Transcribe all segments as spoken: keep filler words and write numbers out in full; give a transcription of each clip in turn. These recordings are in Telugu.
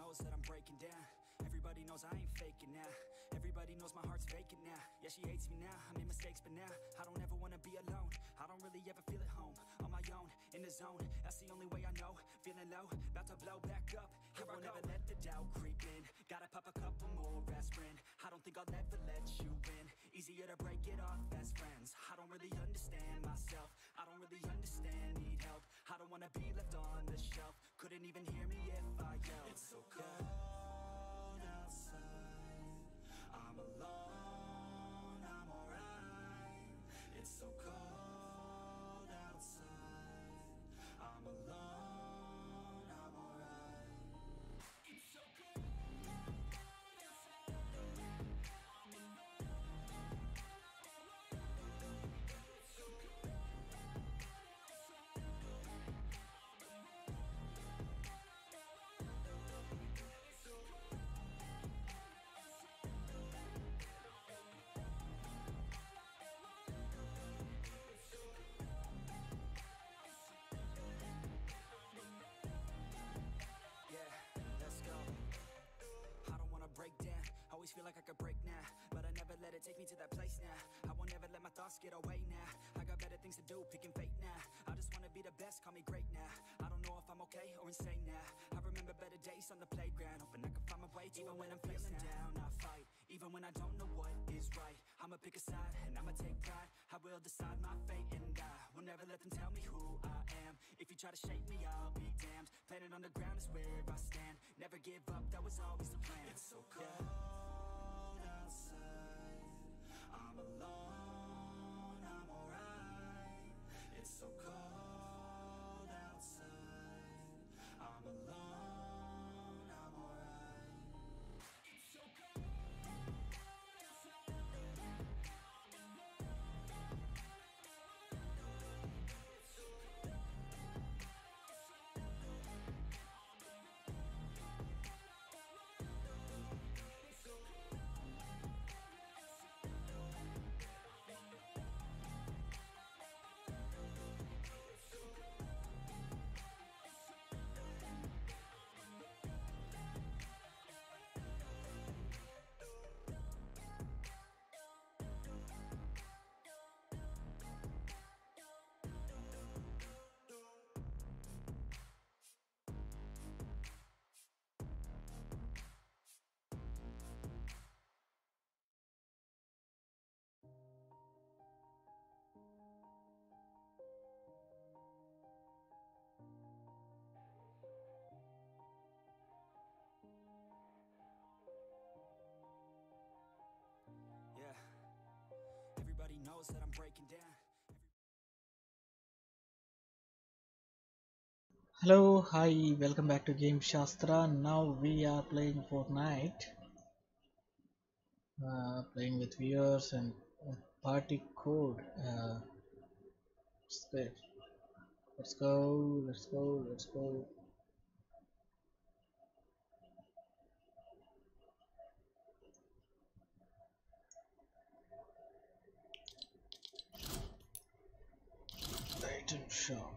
knows that I'm breaking down. Everybody knows I ain't faking now. Everybody knows my heart's vacant now. Yeah, she hates me now, I made mistakes but now I don't ever wanna be alone. I don't really ever feel at home. On my own, in the zone, that's the only way I know. Feeling low, about to blow back up. Here I won't ever let the doubt creep in. Gotta pop a couple more aspirin. I don't think I'll ever let you in. Easier to break it off best friends. I don't really understand myself. I don't really understand, need help. I don't wanna be left on the shelf. Couldn't even hear me if I yelled. It's so cold outside, I'm alone, I'm alright. It's so cold outside, I'm alone, I'm alright. It's so cold outside, I'm alone, it's so cold outside, I'm alone. Break down, always feel like I could break now, but I never let it take me to that place now. I won't ever let my thoughts get away now. I got better things to do, picking fate now. I just wanna be the best, call me great now. I don't know if I'm okay or insane now. I remember better days on the playground, hoping I can find my way. Even when I'm feeling down, I fight. Even when I don't know what is right, I'ma pick a side and I'ma take pride. I will decide my fate and I will never let them tell me who I am. If you try to shake me, I'll be damned. Planet on the ground is where I stand. Never give up, that was always the plan. It's so cold outside, I'm alone, I'm alright. It's so cold outside, I'm alone, I'm alright. It's so cold outside, I'm alone, it's so cold outside, I'm alone. Yeah, everybody knows that I'm breaking down. Hello, hi, welcome back to Game Shastra. Now we are playing Fortnite, uh, playing with viewers and uh, party code. Uh, let's go, let's go, let's go, let's go. Item shop.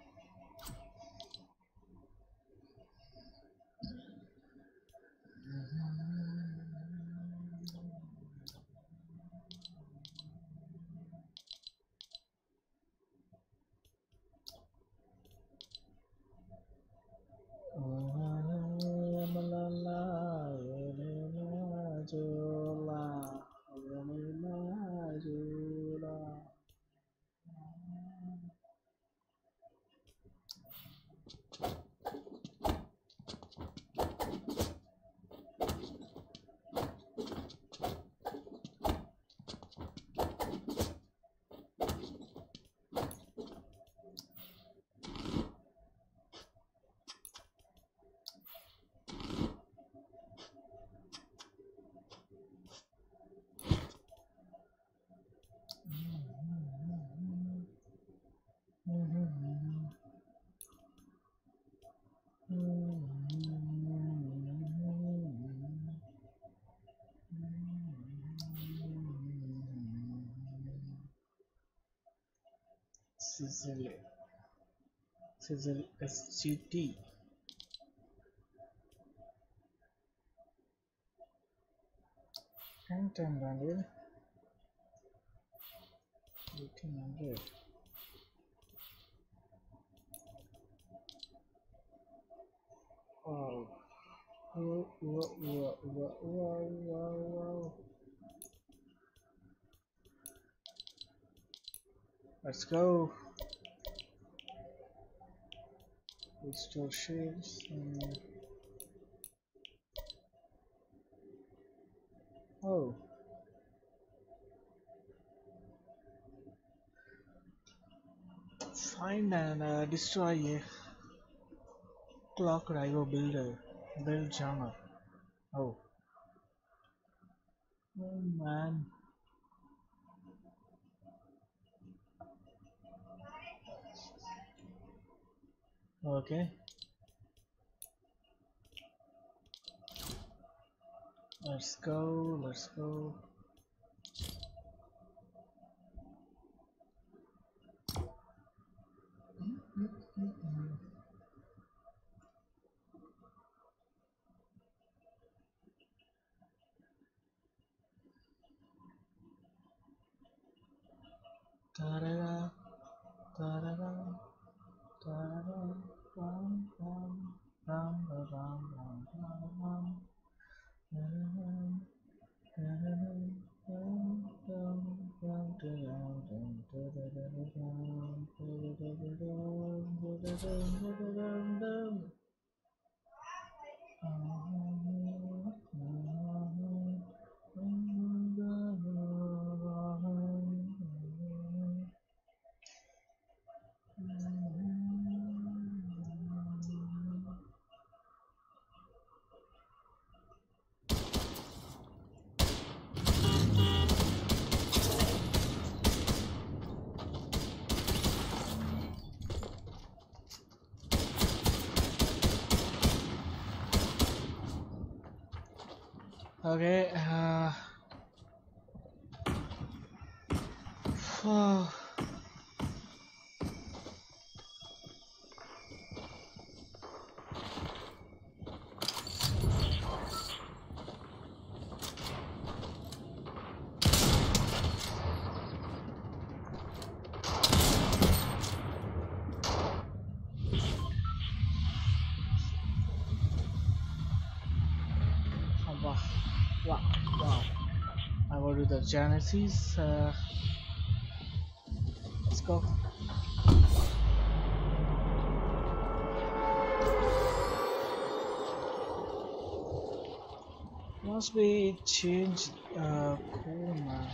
Sizzle, Sizzle S G T. ten ten really? eighteen hundred. Wow. Whoa, whoa, whoa, whoa, whoa, whoa, whoa. Let's go. Restore shields. And... oh. Find and uh, destroy a clock rival builder. Build genre. Oh. Oh man. Okay. Let's go, let's go. Ta-da-da, ta-da-da, ta-da-da, bum, bum, bum, bum, bum, bum, bum, bum. Okay, uh, oh. Wow, wow, wow. I will do the Genesis. Uh, let's go. Must be changed. Uh, cool man.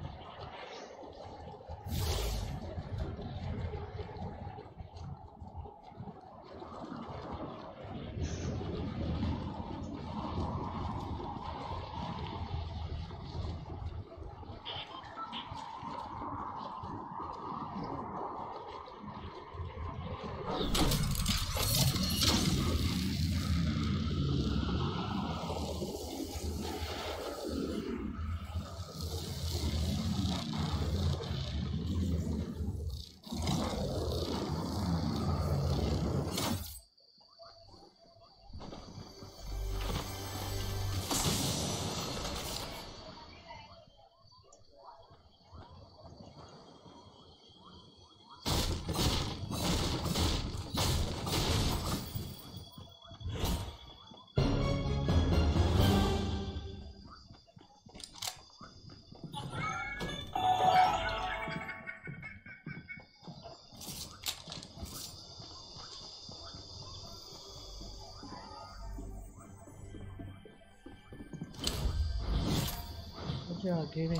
What you are giving?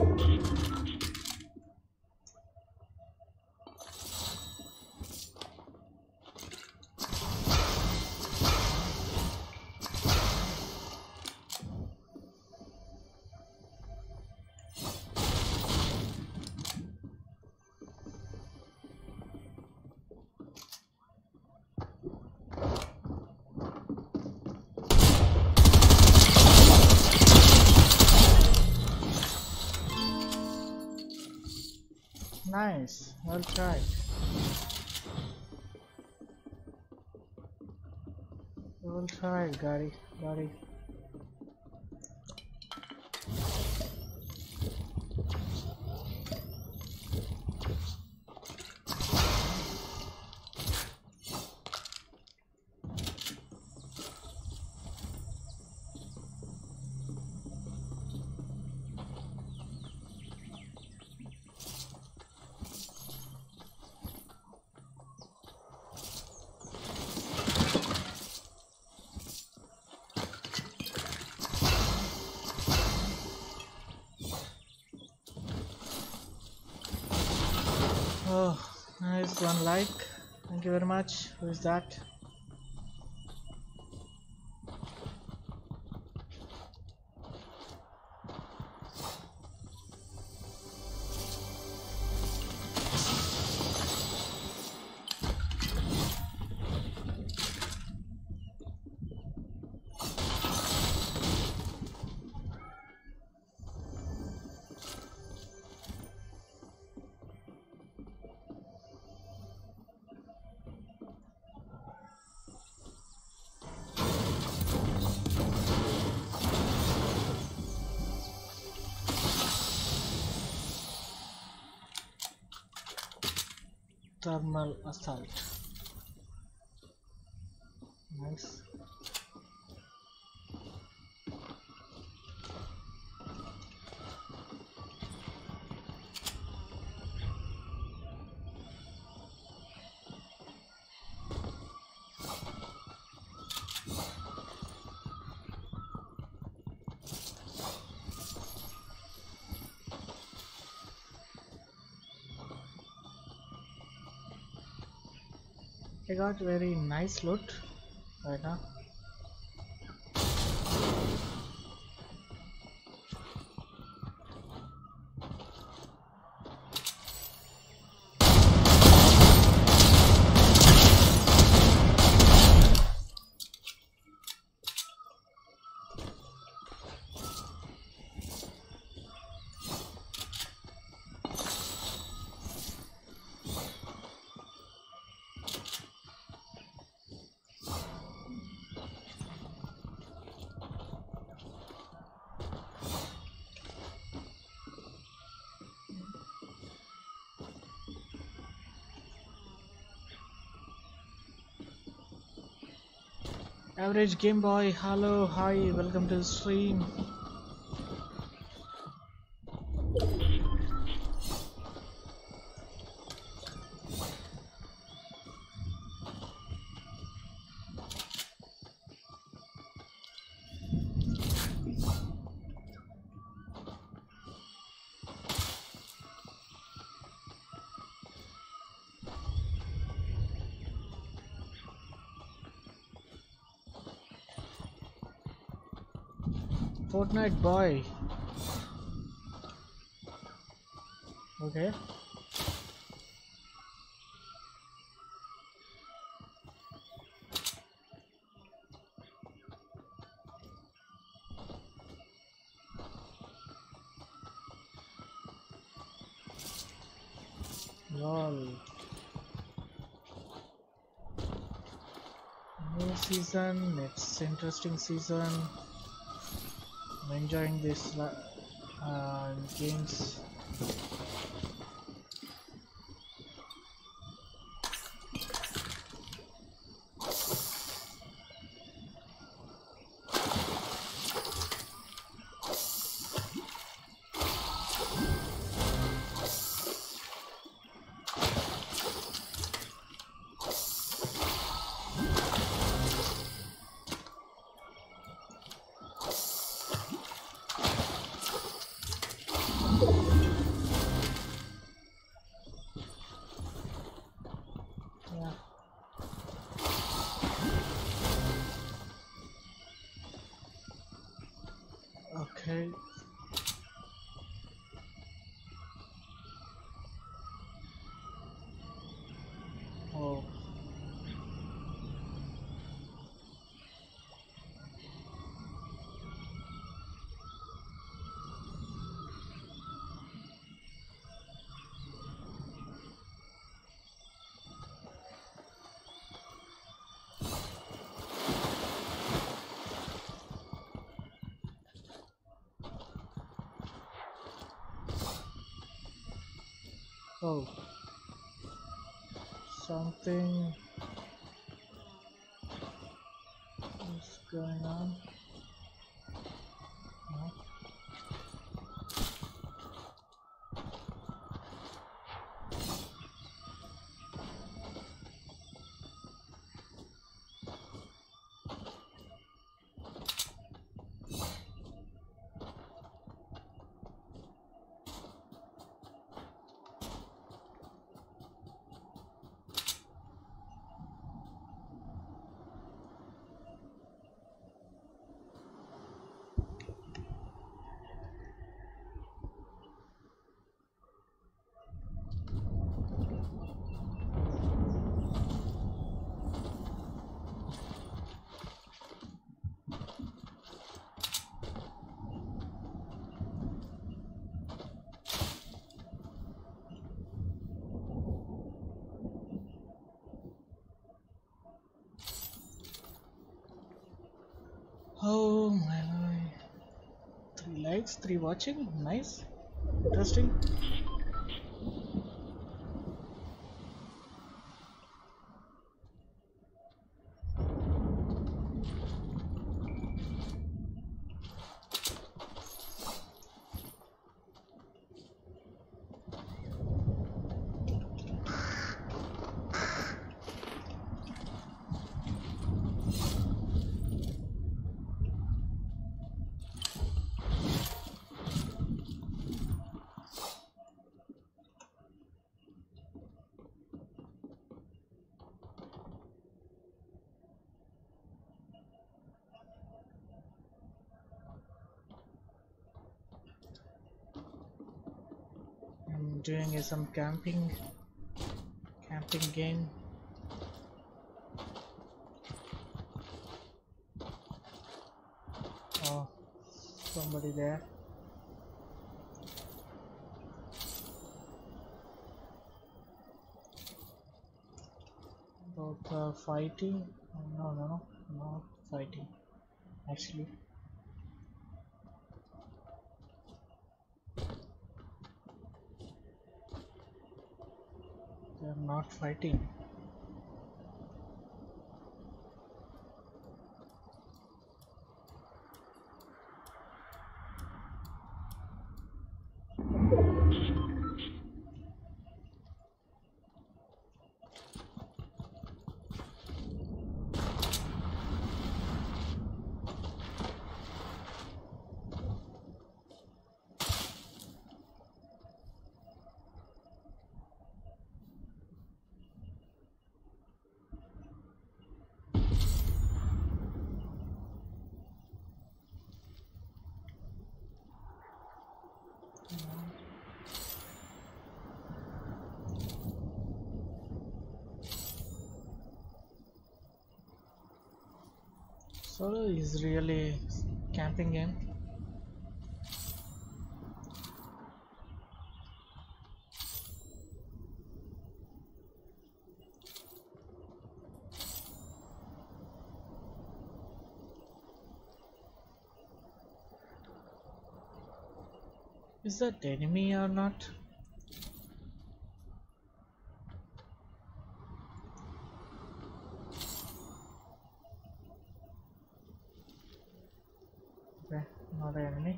Nice, well tried. Well tried, Gary. Gary. Oh, nice, one like. Thank you very much. Who is that? Thermal assault. Nice. I got very nice loot right now. Average Game Boy, hello, hi, welcome to the stream. Fortnite boy. Okay. Lol. New season, it's interesting season. I'm enjoying this uh, games. Oh, something is going on. No. Oh my lord. Three likes, three watching. Nice. Interesting. I'm doing uh, some camping camping game. Oh, somebody there. Both uh, fighting. Oh, no, no, no, not fighting. Actually, they're not fighting. Solo is really camping game. Is that enemy or not? Okay, not an enemy.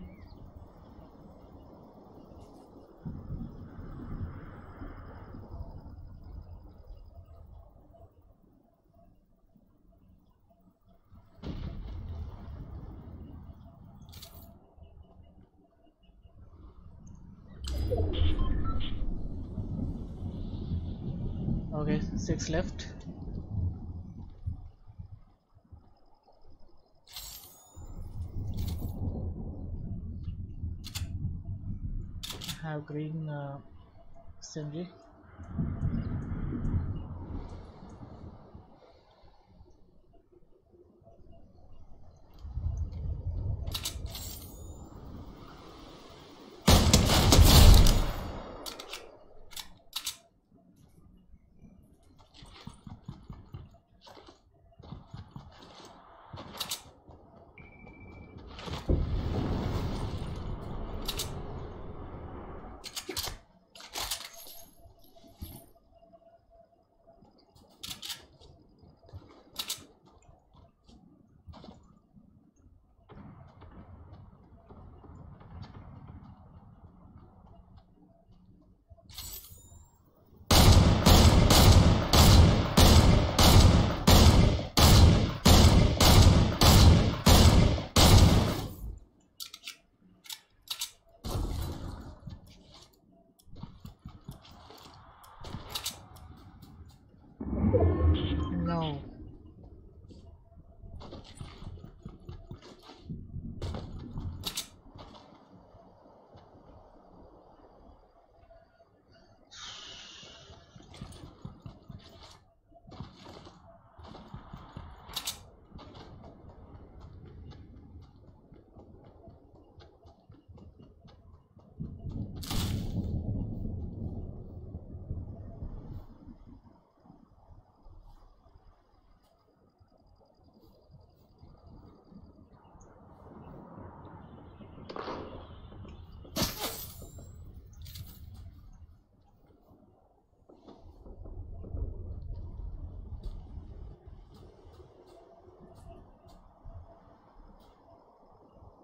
Okay, six left. I have green uh, S M G.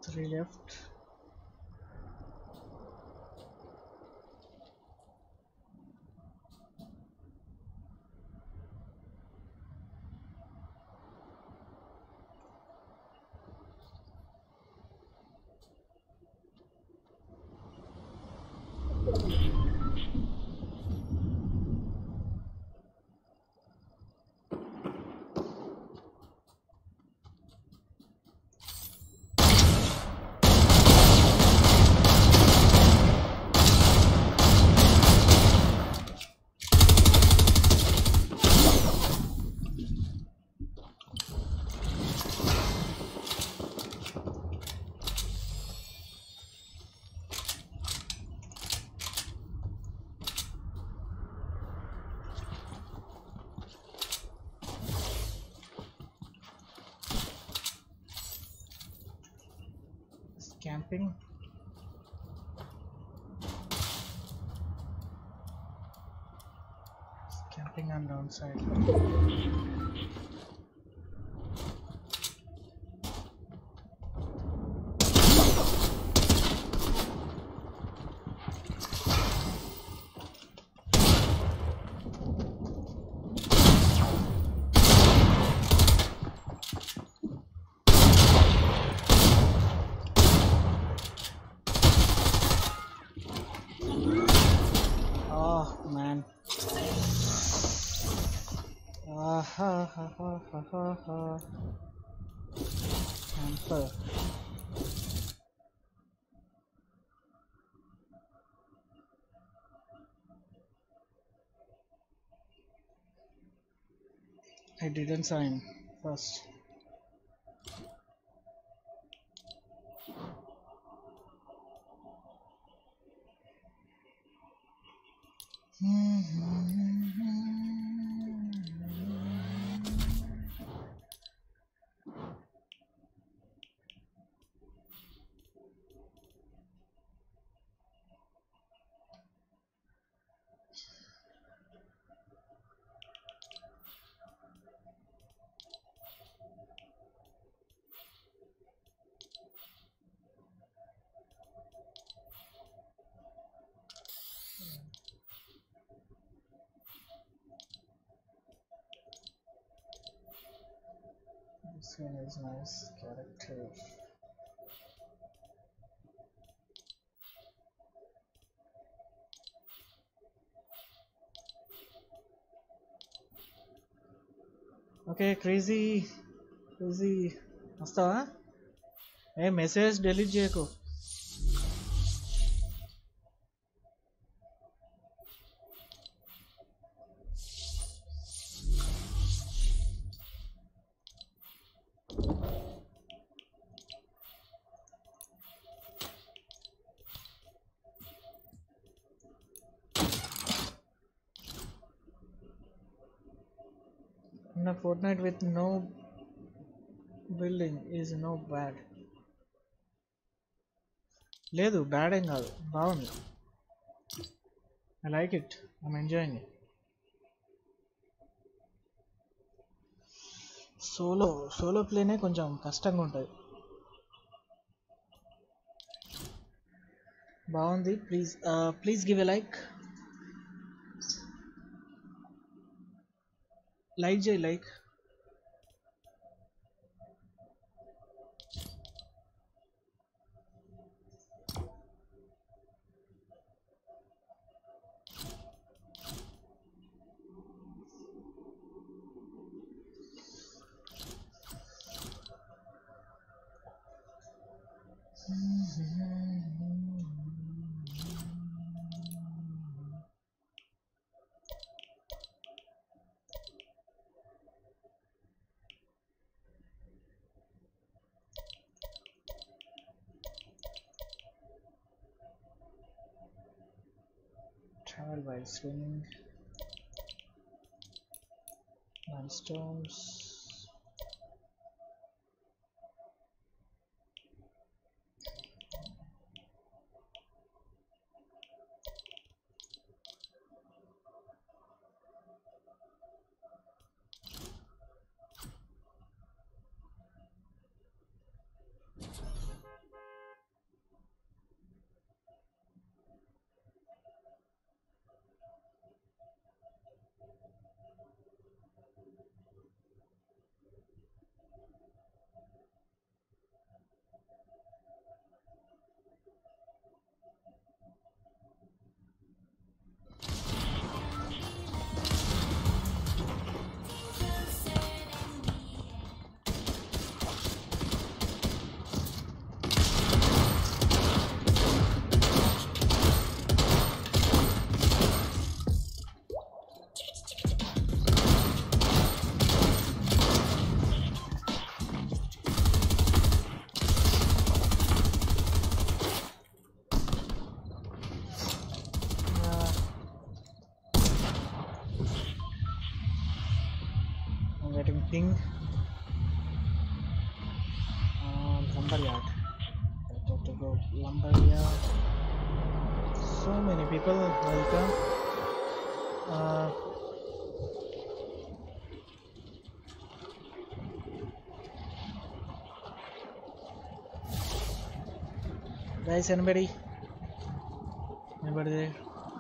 Three left. Camping. Camping on downside. Ha ha ha ha ha ha. Camper. I didn't sign first. This one is nice character. Okay, crazy, crazy. Asta? Hey, message delete చేయకు. A fortnight with no building is no bad. లేదు బ్యాడ్ ఏం కాదు, బాగుంది. I like it. I'm enjoying it. Solo solo ప్లేనే కొంచెం కష్టంగా ఉంటుంది. బాగుంది. Please please give a like. Like చేయి, like. Travel while swimming. Landstorms. getting ping. Uh, lumberyard. Better to go lumberyard. So many people. Welcome. Uh, guys, anybody? Anybody there?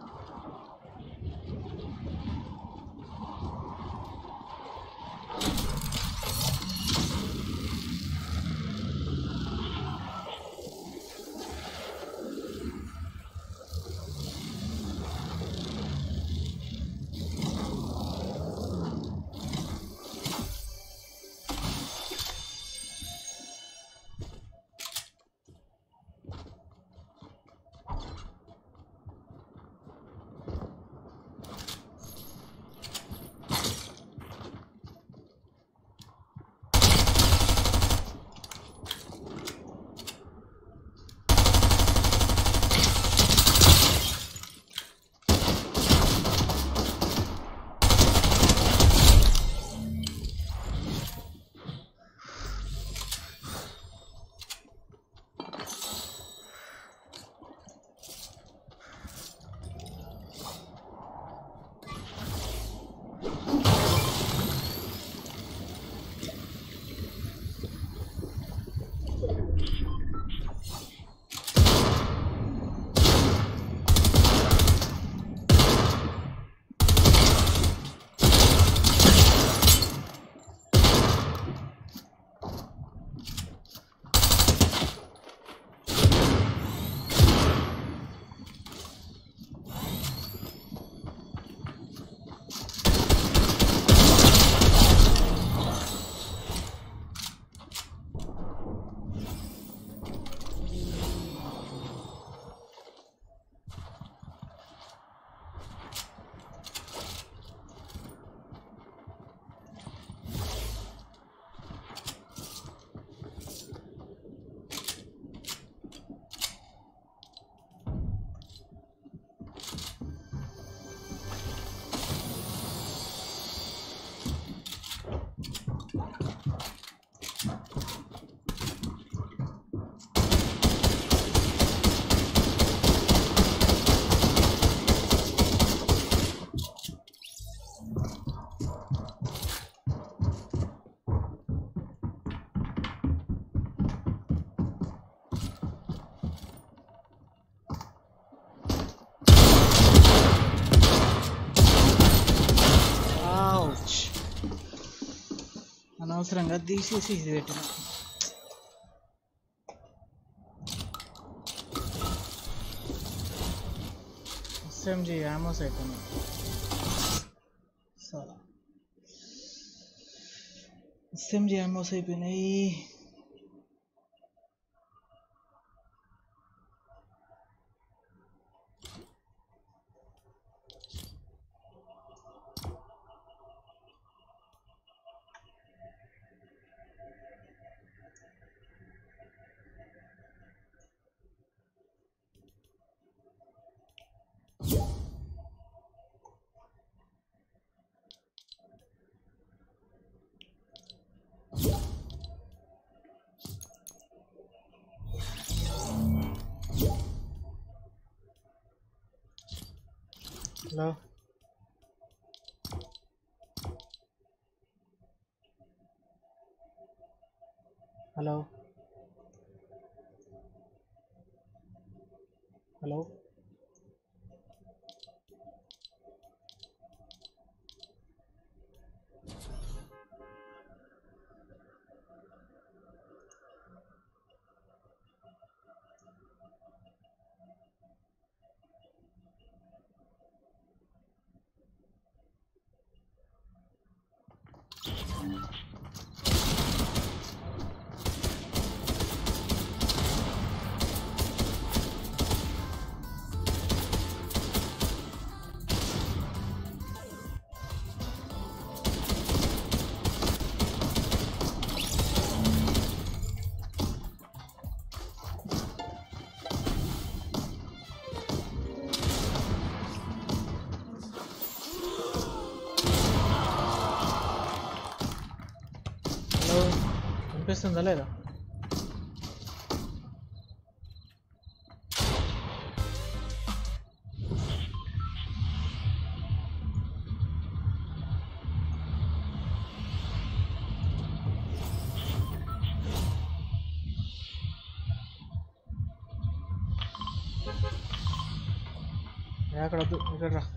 అనవసరంగా తీసేసి ఇది పెట్టిన. ఎస్ఎంజీ యామోస్ అయిపోయినాయి. సరే ఎస్ఎంజీ యామోస్ అయిపోయినాయి. హలో హలో హలో వినిపిస్తుందా లేదా? అక్కడ వద్దు, ఇక్కడ రా,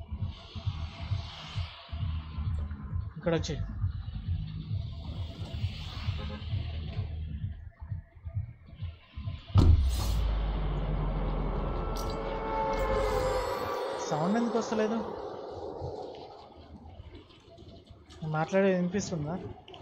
ఇక్కడ వచ్చి సౌండ్ ఎందుకు వస్తలేదు? మాట్లాడేది వినిపిస్తుందా?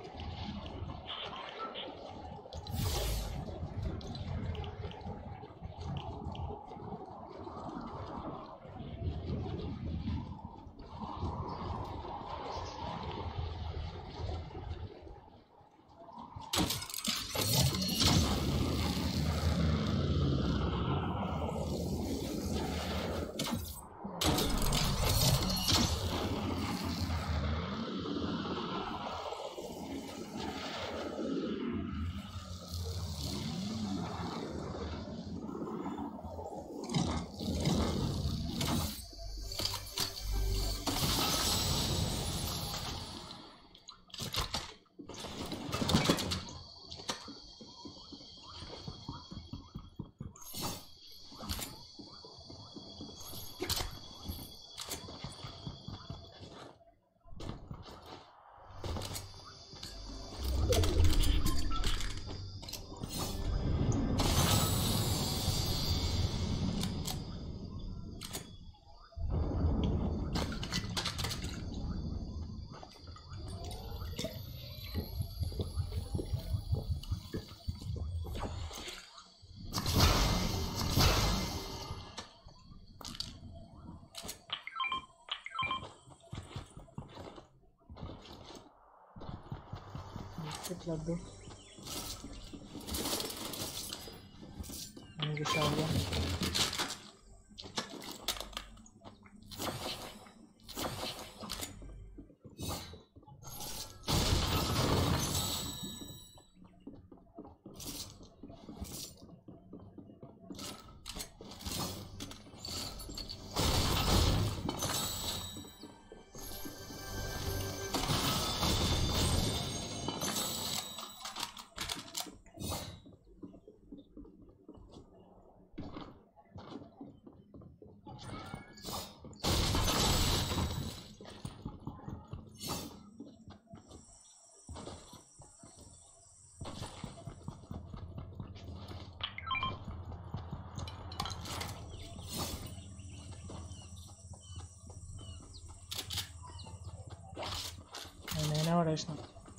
లడ్డు షాగా నేనే పడేసిన.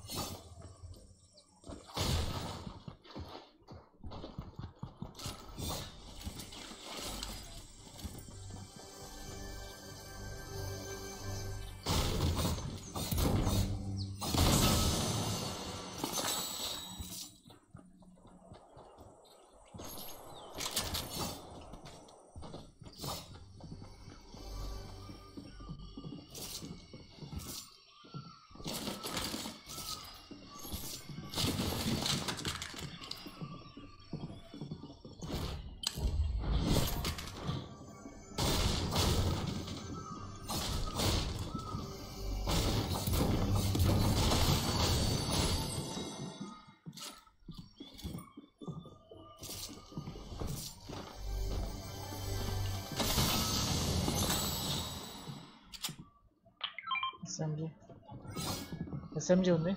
ఎస్ఎంజీ ఎస్ఎంజీ ఉంది.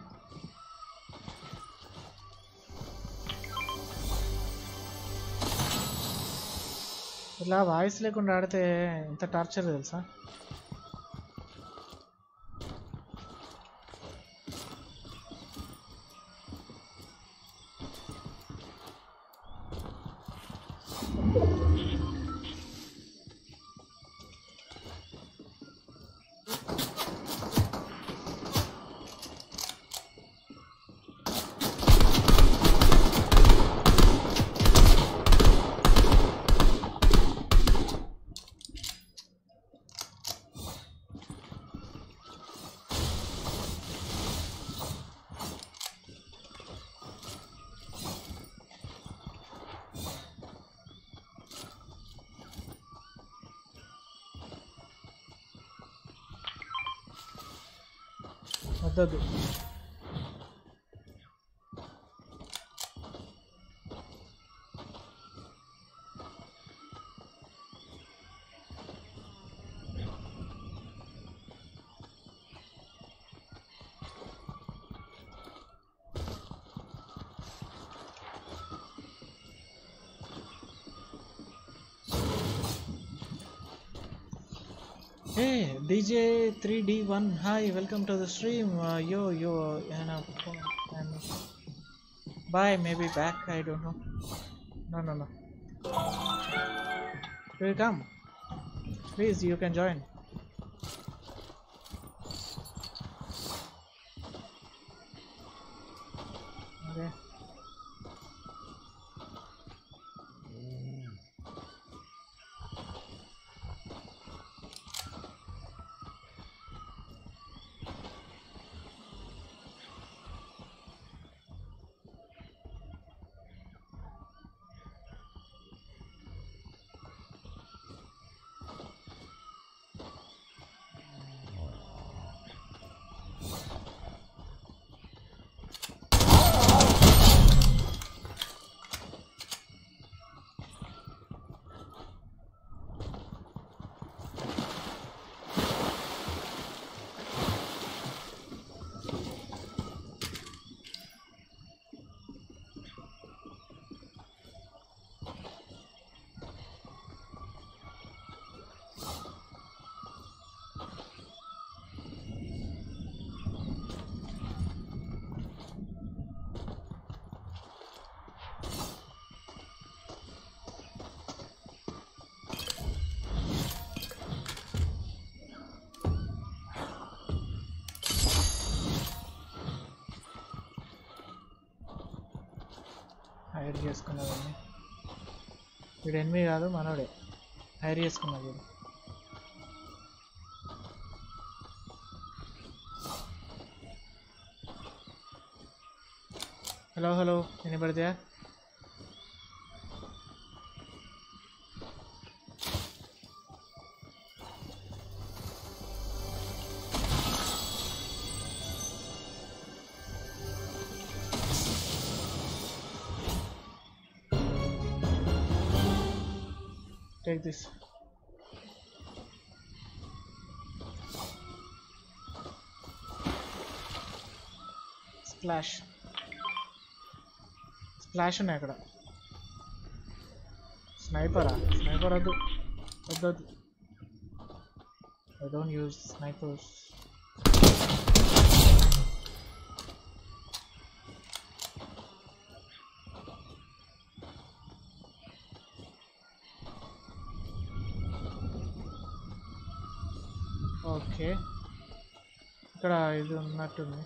ఇట్లా వాయిస్ లేకుండా ఆడితే ఎంత టార్చర్ తెలుసా? వద్దదు. Hey, D J three D one, hi, welcome to the stream. Uh, yo, yo, and uh, and bye, maybe back, I don't know. No, no, no. Do you come? Please, you can join. Okay. Hire చేసుకున్నదండి. వీడు ఎనిమిది కాదు మనోడే హైర్ చేసుకున్నది. వీడు హలో హలో వినపడితే take this. Splash. Splash ఉన్నాయి అక్కడ. స్నైపరా? స్నైపర్ వద్దు వద్దు. I don't use snipers. Okay ఇక్కడ ఇది ఉన్నట్టుంది.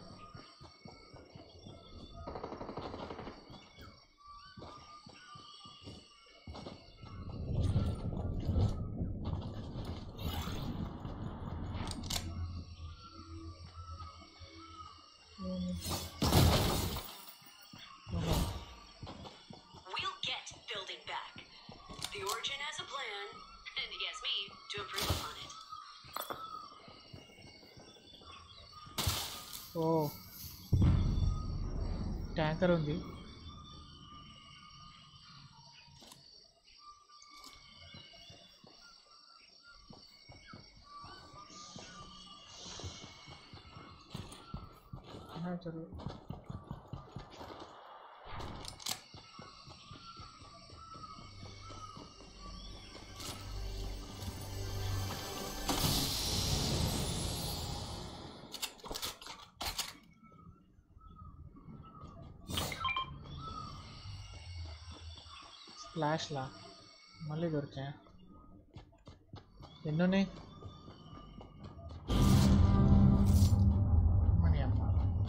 We'll get building back. The Origin has a plan, and he has me to improve upon it. ఓ ట్యాంకర్ ఉంది. చదువు ఫ్లాష్లా మళ్ళీ దొరికా. ఎన్నున్నాయి? మనీ అమ్మ.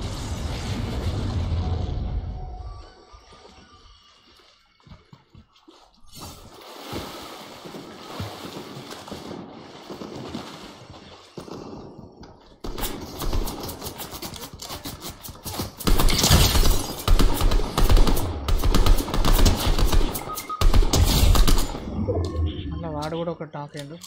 వాడు కూడా ఒక టాక్ అయ్యిండు.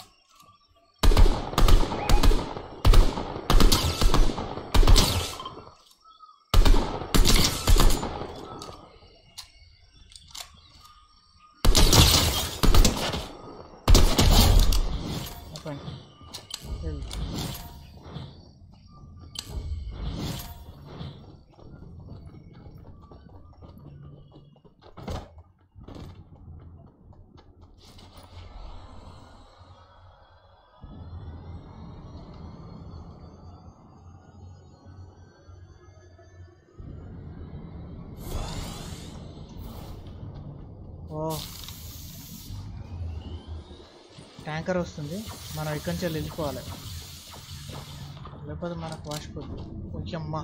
ట్యాంకర్ వస్తుంది, మనం ఇక్కడి నుంచి వెళ్ళిపోవాలి, లేకపోతే మనకు వాసిపోతుంది. ఓకేమ్మా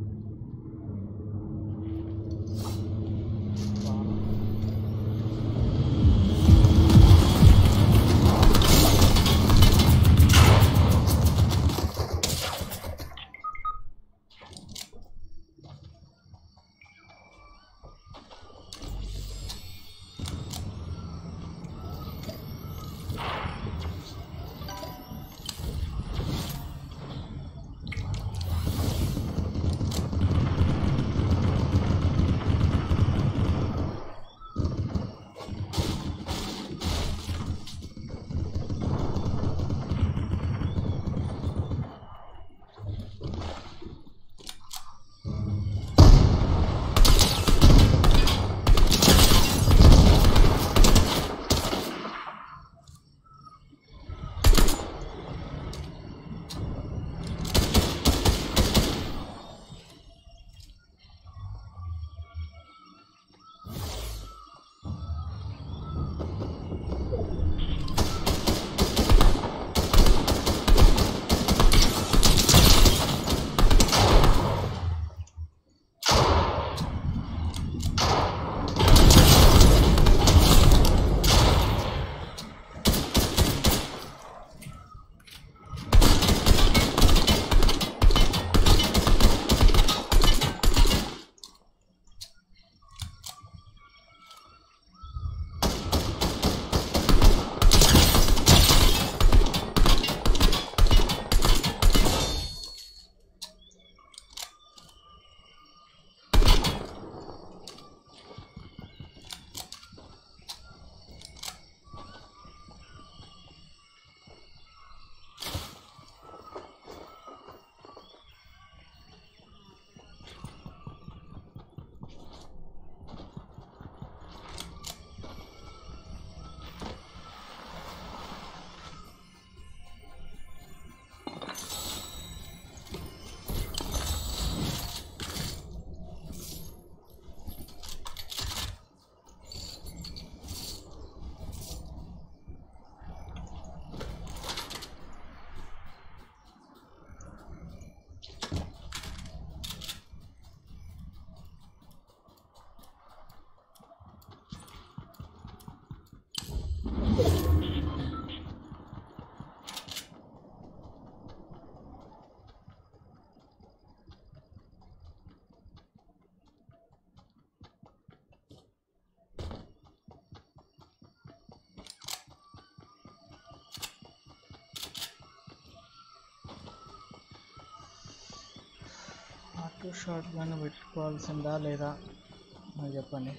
ఆటో షాట్ గన్ పెట్టుకోవాల్సిందా లేదా అని చెప్పండి.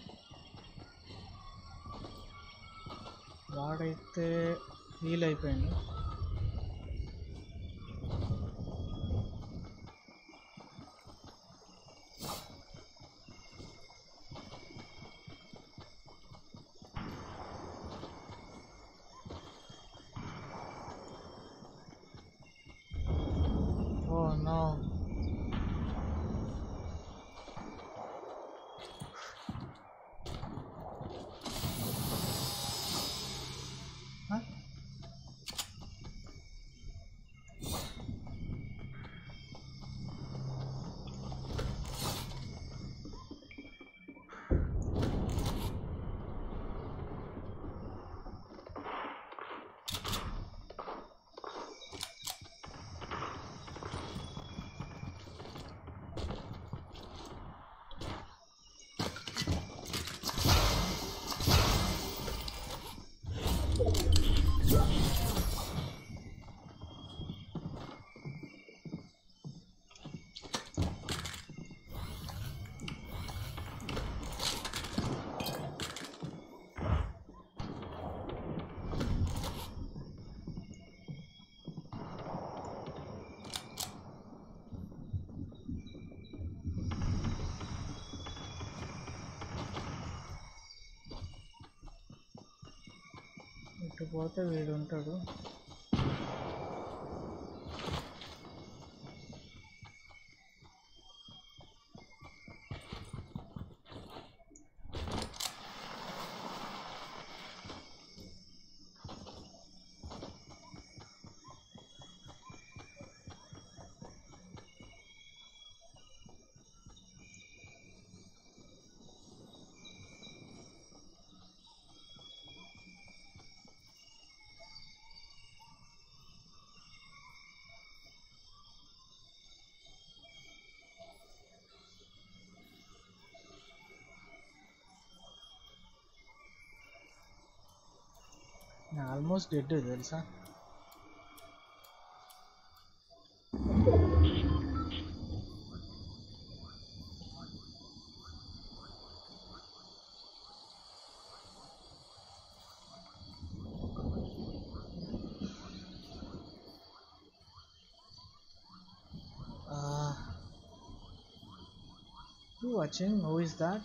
వాడైతే హీల్ అయిపోయింది. ఓ నో, ఇటు పోతే వీడు ఉంటాడు. ఆల్మోస్ట్ డెడ్ తెలుసా. Who watching? Who is that?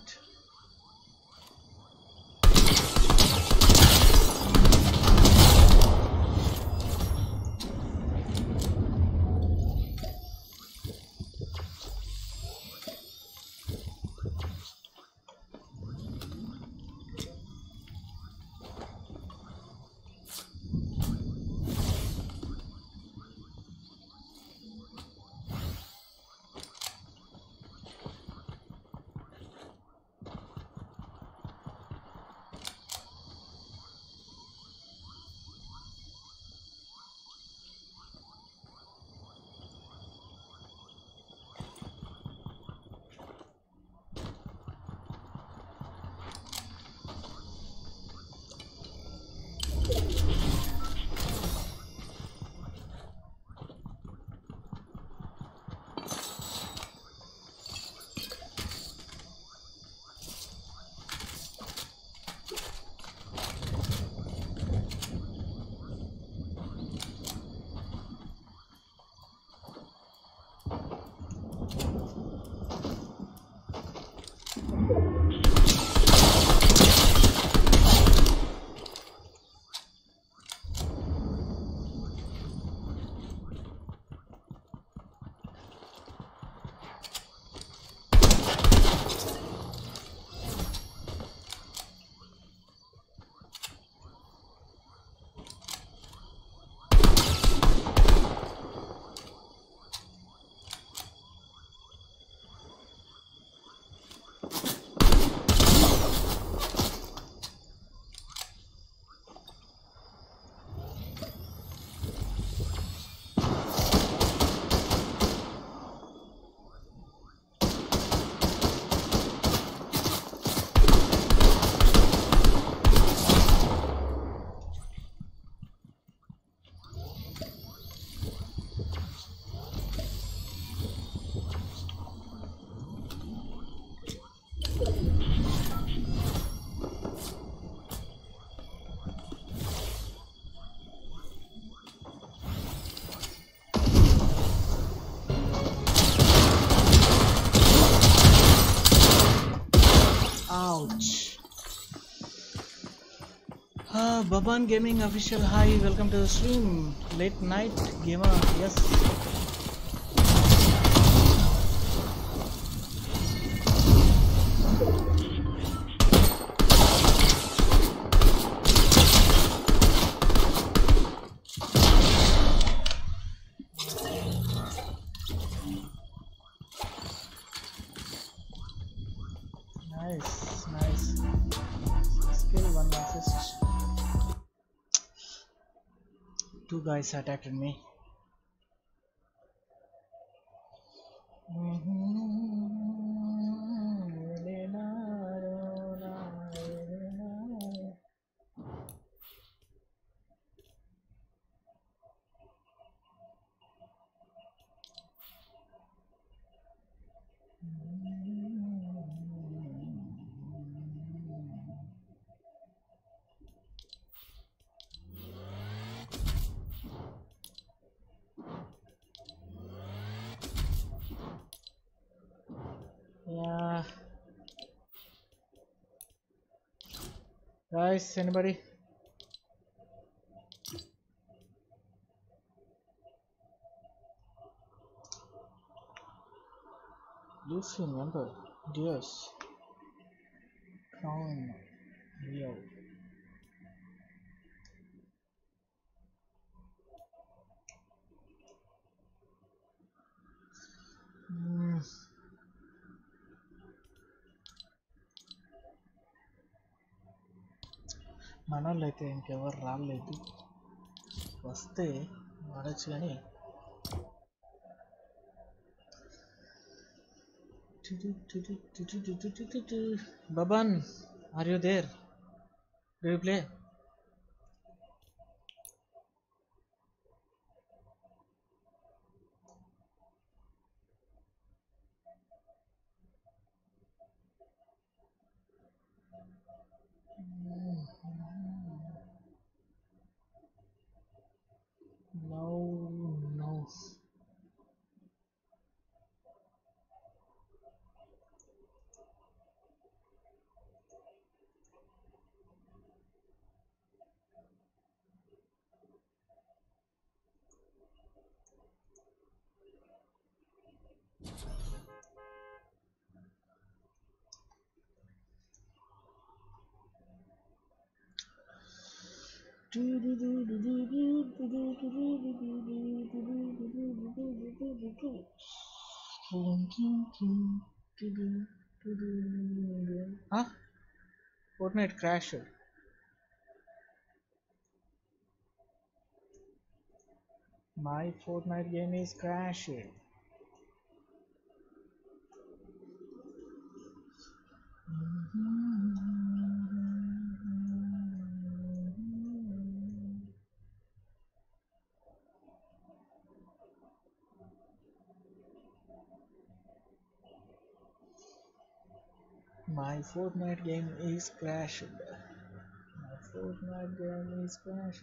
Ouch. Uh, Baban Gaming official, hi, welcome to the stream. Late night gamer, yes. Nice, nice. Skill one assist. Two guys attacked me. Yeah. Guys, anybody? Lucian, Ember, Dios, Crown, Leo. Hmm. మనోళ్ళు అయితే ఇంకెవరు రాలేదు, వస్తే వాడచ్చు కానీ. Baban, are you there? Do you play? Huh? Fortnite crashed. My Fortnite game is crashed. My Fortnite game is crashed. My Fortnite game is crashed.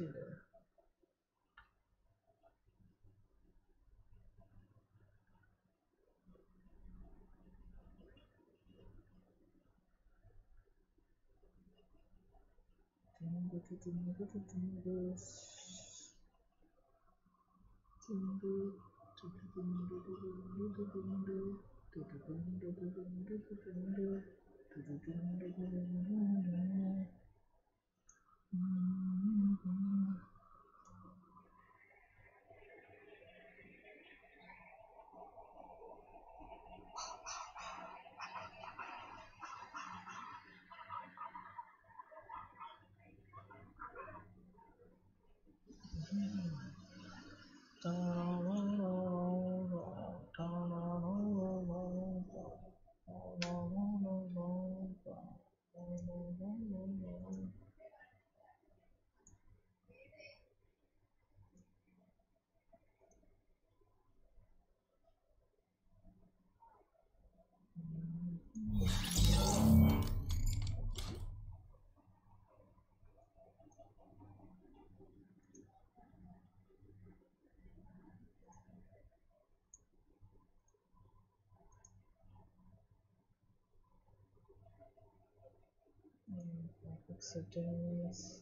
Settings.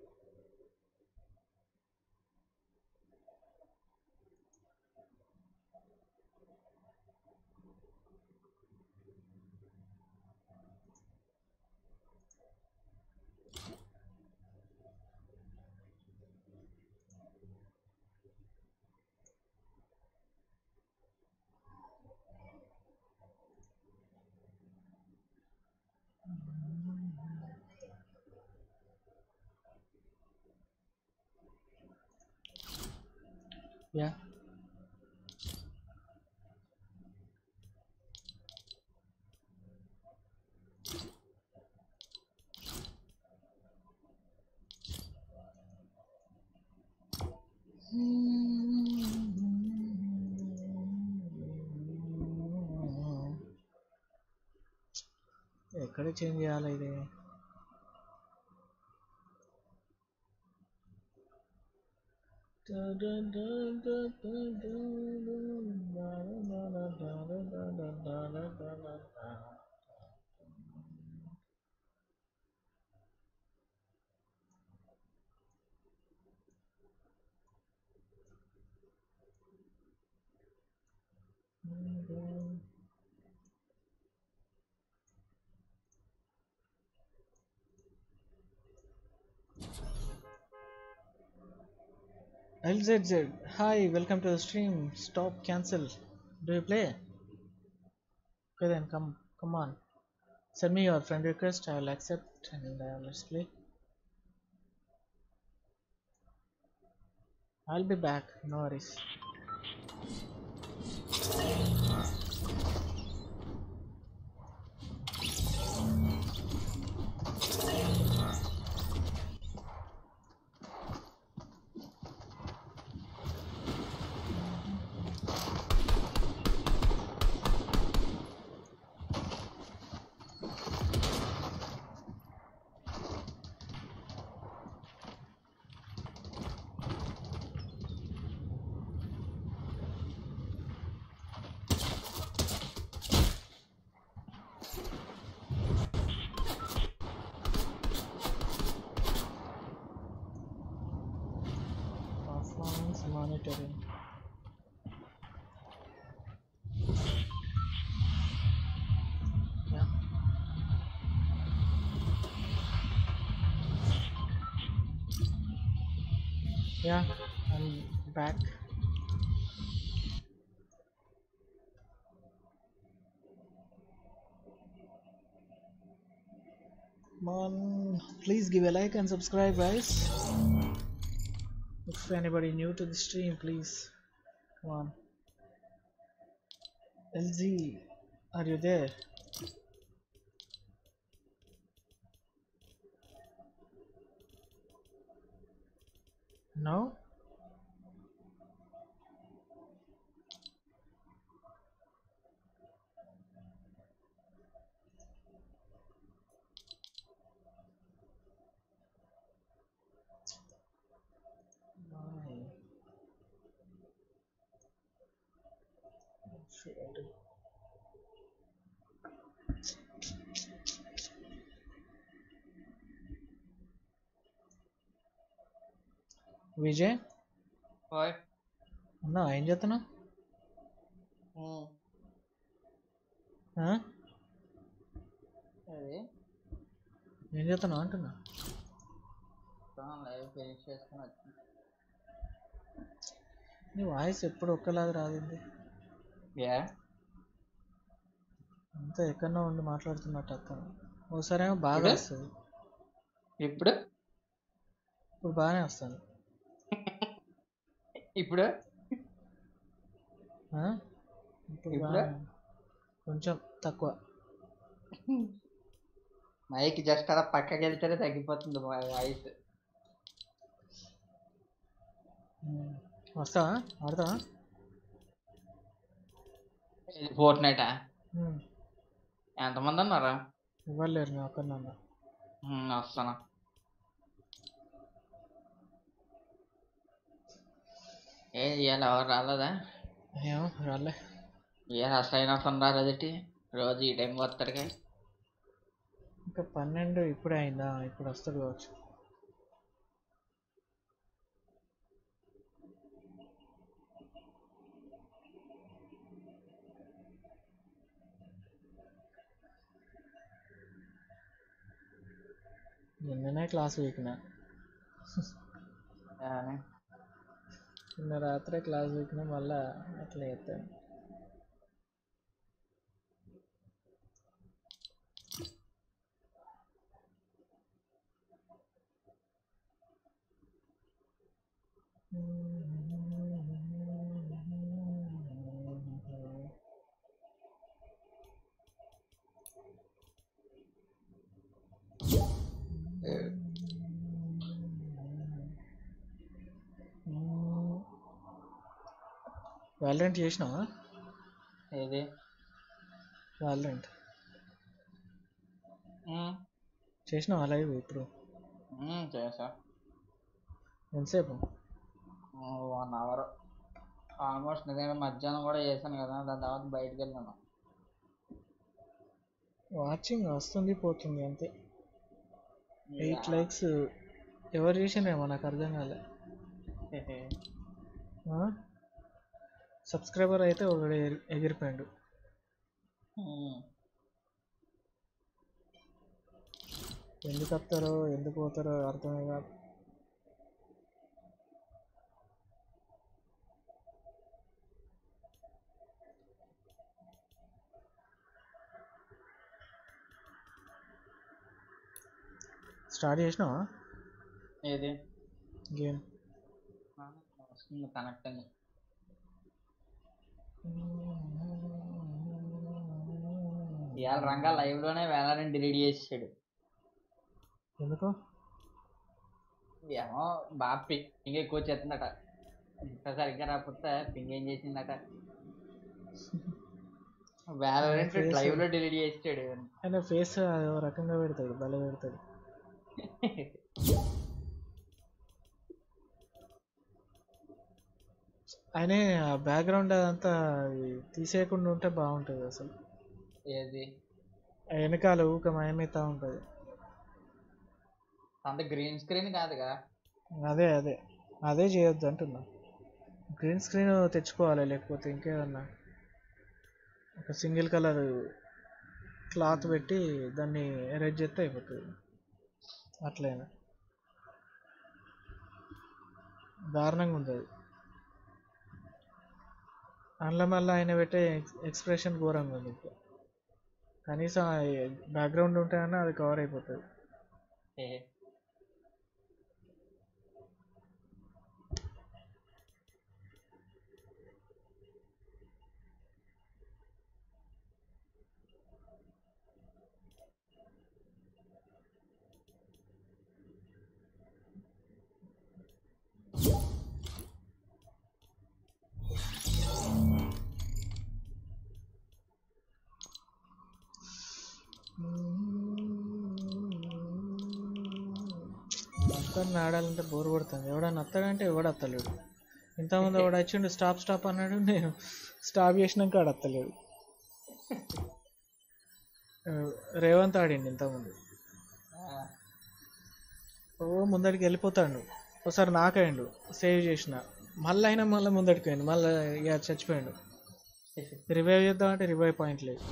Yeah. ఎక్కడ చేంజ్ చేయాలి ఇది L Z Z, hi, welcome to the stream. Stop, cancel. Do you play? Okay then, come, come on. Send me your friend request. I will accept and uh, let's play. I'll be back. No worries. Performance monitoring. Yeah. Yeah, I'm back. Come on, please give a like and subscribe, guys. If anybody new to the stream, please come on. L Z, are you there? No? Why? What should I do? Vijay hi. అన్నా ఏం చేస్తున్నావు? అది ఏం చేస్తున్నావు అంటున్నా. లైవ్ ఫినిష్ చేసుకుని వచ్చింది. నీ వాయిస్ ఎప్పుడు ఒక్కలాగా రాదండి. యా అంతా ఎక్కడో ఉండి మాట్లాడుతున్నట్టు అర్థం. ఓసారేమో బాగా వస్తుంది. ఇప్పుడు ఇప్పుడు బాగానే వస్తుంది. ఇప్పుడు ఆ? ఇప్పుడు ఇప్పుడు? బాగానే ఉంది. కొంచెం తక్కువ. మైక్ జస్ట్ అలా పక్కకి వెళ్తేనే తగ్గిపోతుంది వాయిస్. ఉమ్. వస్తావా ఆడతావా? ఫోర్ట్ నైటా? ఉమ్. ఎంతమంది అన్నారా? ఇవ్వలేరు నేను ఒక్కరినన్నా. ఉమ్, వస్తాను. ఏ ఇవాళ ఎవరు రాలేదా? ఏమో రాలే. ఇవాళ అసలైన ఫోన్ రాలేదటి. రోజు ఈ టైంకి వస్తాడుగా. ఇంకా పన్నెండు ఇప్పుడే అయిందా? ఇప్పుడు వస్తాడు కావచ్చు. నిన్ననే క్లాస్ వీకినా. ఏమని? నిన్న రాత్రే క్లాస్ వీకినా మళ్ళా అట్లా చేస్తాను. వాలరెంట్ చేసినావా? ఏది? వాలరెంట్ ఉమ్, చేసినావా లైవ్ ఇప్పుడు? ఉమ్, చేసా. ఎంతసేపు? One hour almost. నిజంగా మధ్యాహ్నం కూడా చేశాను కదా, దాని తర్వాత బయటకు వెళ్ళాను. వాచింగ్ వస్తుంది పోతుంది అంతే. ఎయిట్ లైక్స్ ఎవరు చేసినారేమో నాకు అర్థం కాలే. సబ్స్క్రైబర్ అయితే ఒకడు ఎగిరి- ఎగిరిపోయాడు. ఉమ్, ఎందుకు వస్తారో ఎందుకు పోతారో అర్థమే కాదు. స్టార్ట్ చేసినావా ఏది? గేమ్? వస్తుంది కనెక్ట్ అని. ఇవాళ రంగా లైవ్ లోనే వేలాలని డిలీట్ చేసాడు. ఎందుకు? ఏమో బాగా పింగ్ ఎక్కువ చేస్తుందట. ఇంకా సరిగ్గా రాకపోతే పింగ్ ఏం చేసిందట. వేలారెంట్ face- లైవ్ లో డిలీట్ చేసాడు. ఆయన ఫేస్ అదో రకంగా పెడతాడు, భలే పెడతాడు. ఆయనే ఆ బ్యాక్గ్రౌండ్ అదంతా తీసేయకుండా ఉంటే బాగుంటుంది అసలు. ఏది? ఆ వెనకాల ఊక మయమైతా ఉంటుంది. అంత గ్రీన్ స్క్రీన్ కాదుగా. అదే అదే అదే చేయొద్దు అంటున్నా. గ్రీన్ స్క్రీన్ తెచ్చుకోవాలి, లేకపోతే ఇంకేదన్నా ఒక సింగిల్ కలర్ క్లాత్ పెట్టి దాన్ని ఎరేజ్ చేస్తే అయిపోతుంది. అట్లయినా దారుణంగా ఉంది అది. అందులో మళ్ళీ ఆయన పెట్టే ఎక్స్ప్రెషన్ ఘోరంగా ఉంది. ఇప్పుడు కనీసం బ్యాక్గ్రౌండ్ ఉంటేనే అది కవర్ అయిపోతుంది. మొత్తాన్ని ఆడాలంటే బోర్ కొడుతుంది. ఎవడన్నా వస్తాడంటే ఎవడు వస్తలేడు. ఇంతకుముందు ఎవడు వచ్చిండు స్టాప్ స్టాప్ అన్నాడు, నేను స్టాప్ చేసినాక ఆడు వస్తలేడు. రేవంత్ ఆడిండు ఇంతకుముందు, ఓ ముందడికి వెళ్ళిపోతాడు. ఒకసారి నాకైండు, సేవ్ చేసిన, మళ్ళీ అయినా మళ్ళీ ముందడికి పోయిండు, మళ్ళీ ఇక చచ్చిపోయాడు. రివైవ్ చేద్దామంటే రివైవ్ పాయింట్ లేదు.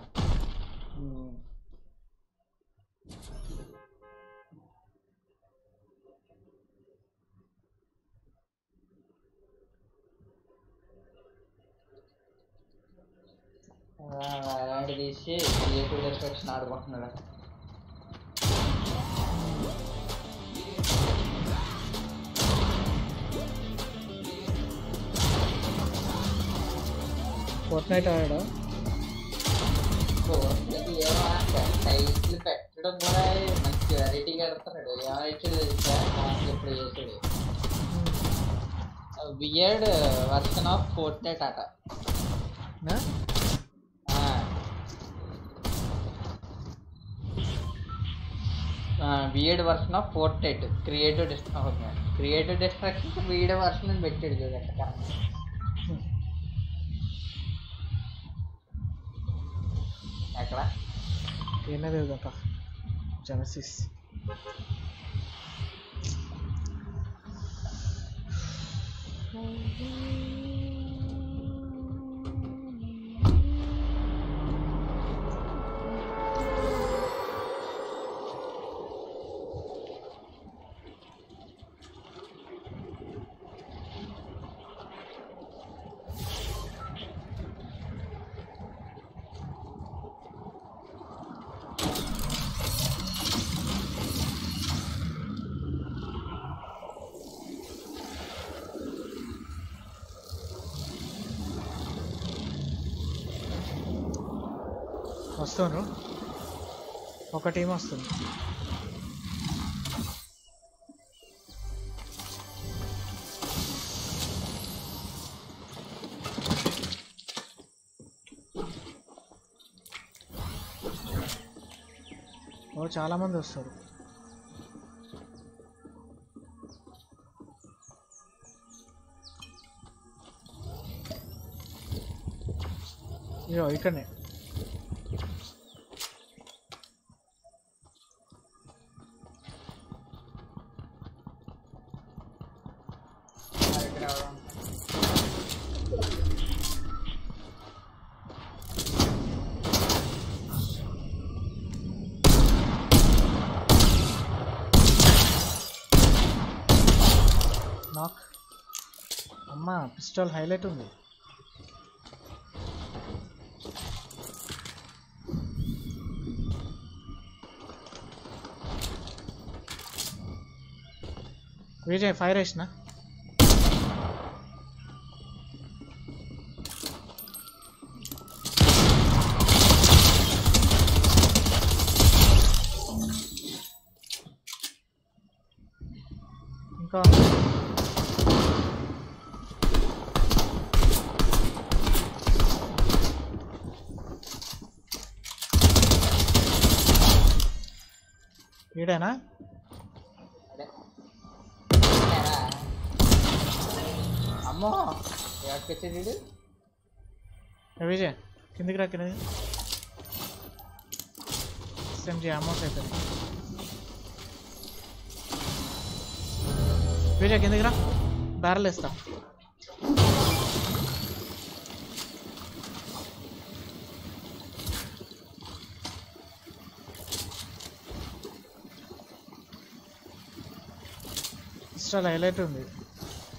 అలాంటి తీసి క్రియేటివ్ డిస్ట్రక్షన్ ఆడుకుంటున్నాడు. ఫోర్ట్నైట్ ఆడా టైటిల్ పెట్టడం కూడా మంచి వెరైటీగా పెడుతున్నాడు. ఏమైతే ఇప్పుడు చేసాడు వియర్డ్ వర్షన్ ఆఫ్ ఫోర్ట్నైట్ ఆట. Weird version of Fortnite creative destruction creative destruction weird version అని పెట్టాడు చూడండి. ఎక్కడ ఏనదే కదా జెనసిస్. వస్తాను, ఒక టీం వస్తుంది. ఓ చాలా మంది వస్తారు. ఇగో ఇక్కడనే నాక్. అమ్మా పిస్టల్ హైలైట్ ఉంది. విజయ్ ఫైర్ వేసిన. ఇంకా ఈడేనా? అమ్మో ఎక్కడికి విజయ్ కిందికి రా, కింద ఎస్ఎంజీ అమౌంట్ అయిపోయింది. విజయ్ కిందికి రా, బ్యారల్ వేస్తా. పిస్టల్ హైలైట్ ఉంది.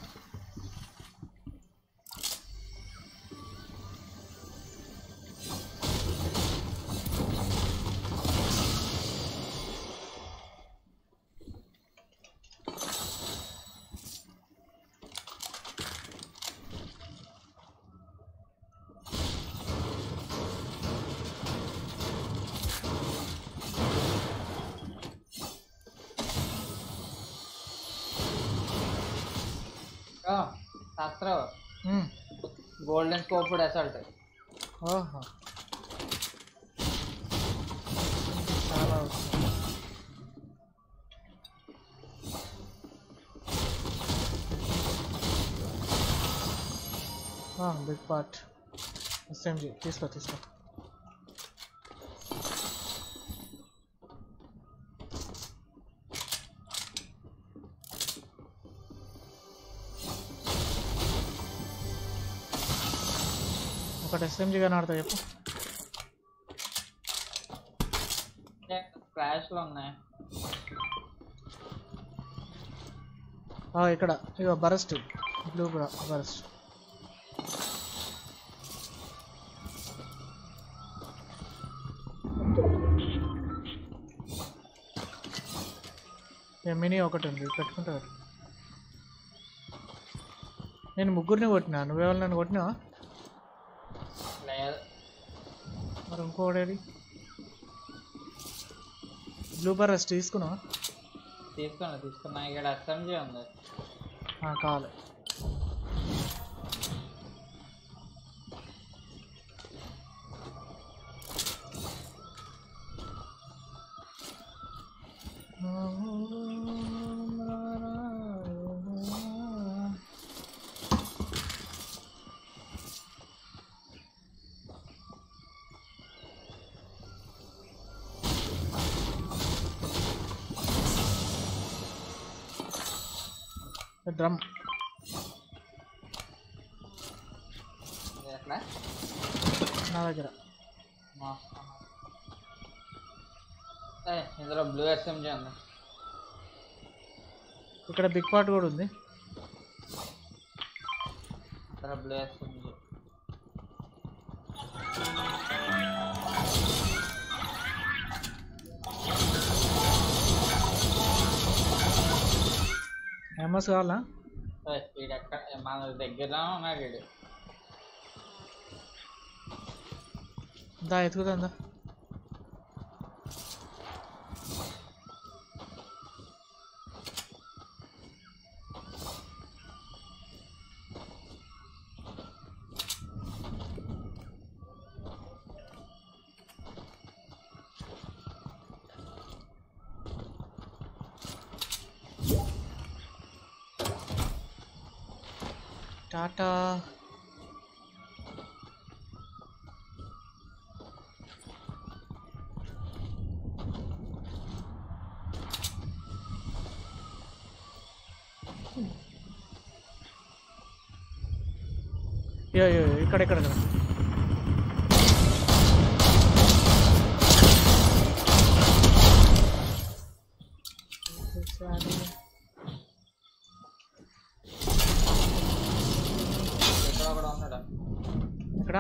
శాస్త్ర మ్మ్. గోల్డెన్ స్కోప్ అసల్ట్ ఓహో చాలా బిగ్ పార్ట్ ఎస్ఎంజీ తీసుకో తీసుకో ఒకటి ఎస్ఎంజీ కానీ ఆడతా చెప్పు క్రాష్లు ఉన్నాయి ఆ, ఇక్కడ ఇక బరస్ట్ బ్లూ బరస్ట్ మినీ ఒకటి ఉంది పెట్టుకుంటారు. నేను ముగ్గురిని కొట్టినా, నువ్వెవరు నన్ను కొట్టినావా? లేదు మరి ఇంకోడేది బ్లూ బరస్ట్ తీసుకున్నావా? తీసుకున్నా తీసుకున్నా ఇక్కడ ఎస్ఎంజీ ఉంది. కావాలి డ్రమ్ ఎట్లా నా దగ్గర. ఏ, ఇందులో బ్లూ ఎస్ఎంజీ ఉంది. ఇక్కడ బిగ్ పార్ట్ కూడా ఉంది. అక్కడ బ్లూ ఎస్ఎంజీ ఎంఎస్ కావాలా? వీడు ఎక్కడ మన దగ్గర ఉన్నాడు వీడు. దా ఎత్తుకుదా. టాటా యో యో ఇక్కడ ఇక్కడ ఎక్కడ?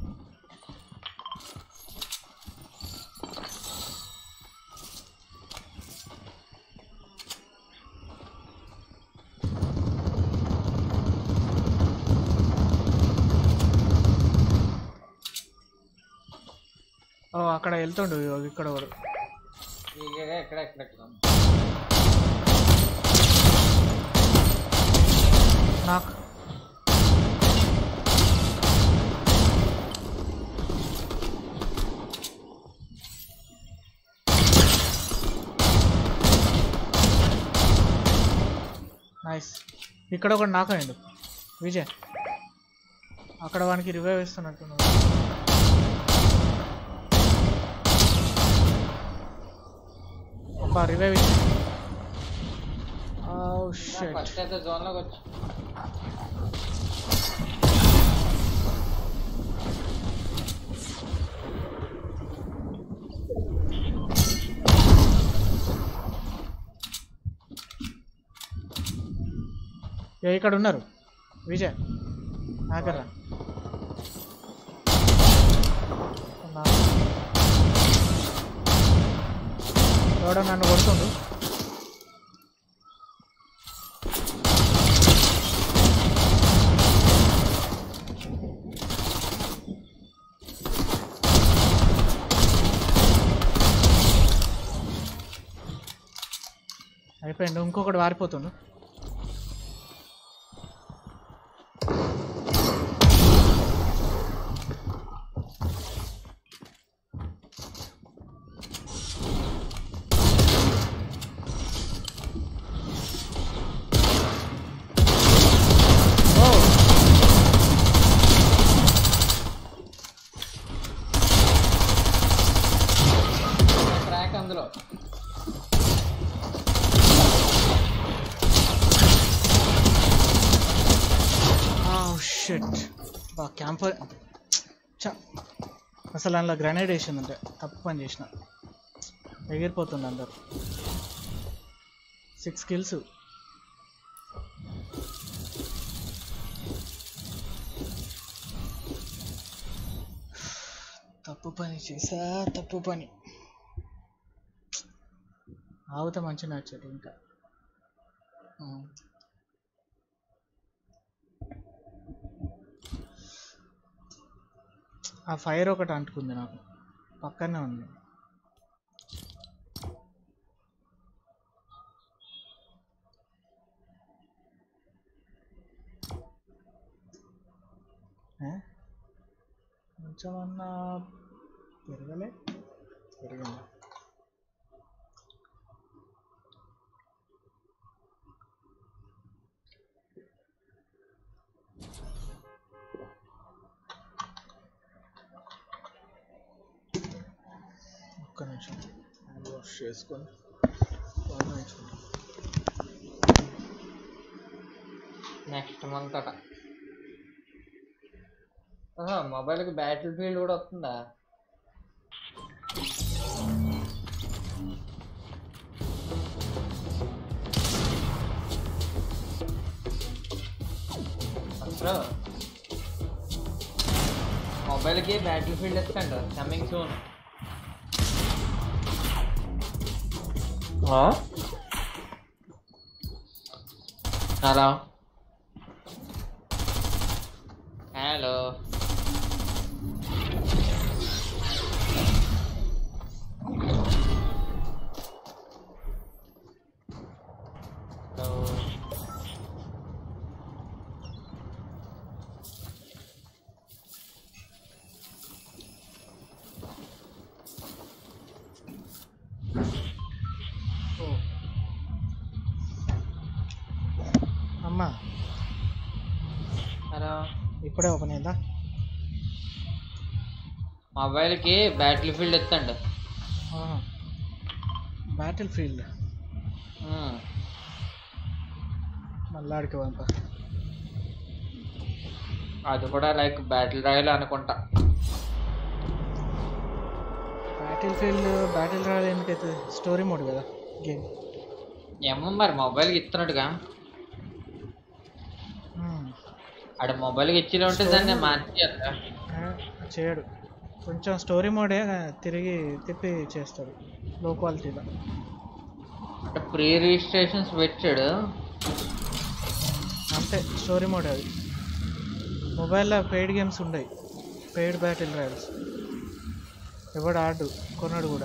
ఓ అక్కడ వెళ్తుండు ఇక్కడ కూడా. ఎక్కడ ఎక్కడ నాకు నైస్. ఇక్కడ ఒకటి నాకు అయ్యిండు విజయ్. అక్కడ వానికి రివైవ్ ఇస్తున్నట్టున్నాడు. ఒక రివైవ్ ఇచ్చి ఫస్ట్ అయితే జోన్లోకి వచ్చి ఇక్కడ ఉన్నారు విజయ్. ఆగరా ఎవడో నన్ను కొడుతుండు. అయిపోయింది. ఇంకొకటి వారిపోతుండు. లో షిట్ బా క్యాంపర్ చ అసలు అందులో గ్రనేడ్ వేసిందంటే తప్పు పని చేసిన. ఎగిరిపోతుంది అందరు. Six kills. తప్పు పని చేసా తప్పు పని. ఆవుత మంచి నచ్చదు ఇంకా. ఆ ఫైర్ ఒకటి అంటుకుంది నాకు, పక్కనే ఉంది. కొంచెమన్నా పెరగలే, పెరిగింది. ఒక్క నిమిషం వాష్ చేసుకొని నెక్స్ట్ మంత్ అట. మొబైల్కి బ్యాటిల్ ఫీల్డ్ కూడా వస్తుందా? అసలు మొబైల్కి బ్యాటిల్ ఫీల్డ్ వస్తుంట కమింగ్ సూన్. హలో హలో అమ్మా హలో ఇప్పుడే ఓపెన్ అయిందా? మొబైల్కి బ్యాటిల్ ఫీల్డ్ ఎత్తండి. బ్యాటిల్ ఫీల్డ్ మళ్ళీ ఆడికి పంప. అది కూడా లైక్ బ్యాటిల్ రాయల్ అనుకుంటా. బ్యాటిల్ ఫీల్డ్ బ్యాటిల్ రాయల్ ఎందుకైతే స్టోరీ మోడ్ కదా గేమ్. ఏమో మరి మొబైల్కి ఇస్తున్నట్టుగా. ఆడ మొబైల్కి ఇచ్చిలో ఉంటే దాన్ని మార్చి చేయడు. కొంచెం స్టోరీ మోడే తిరిగి తిప్పి చేస్తాడు లో క్వాలిటీలో. అంటే ప్రీ రిజిస్ట్రేషన్స్ పెట్టాడు అంతే. స్టోరీ మోడ్ అది. మొబైల్లో పెయిడ్ గేమ్స్ ఉండవు, పెయిడ్ బ్యాటిల్ రాయల్స్ ఎవడు ఆడు కొన్నాడు కూడా.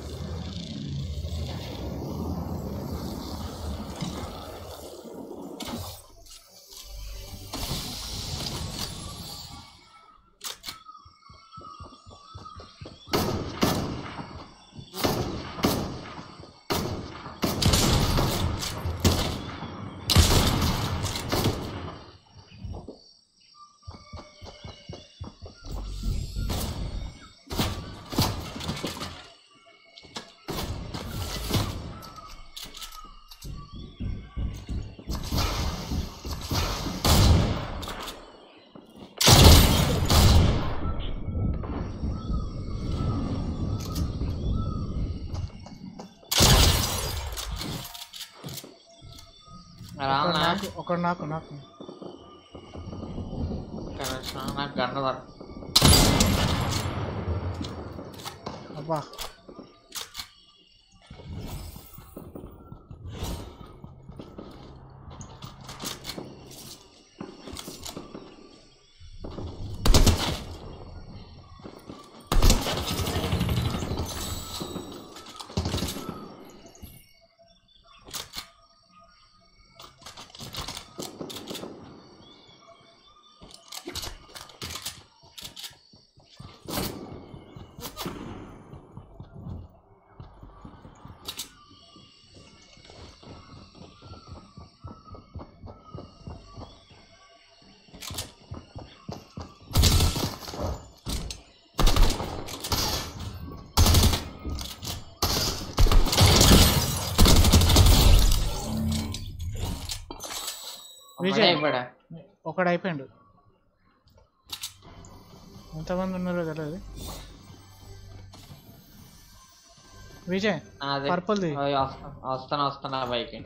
ఒకడు నాకు నాకు నాకు గన్నదారు. అబ్బా విజయ్ ఇవ్వడా ఒకడు అయిపోయాడు. ఎంతమంది ఉన్నారో తెలియదు. విజయ్ పర్పుల్ది వస్తాను వస్తాను ఆ బైక్.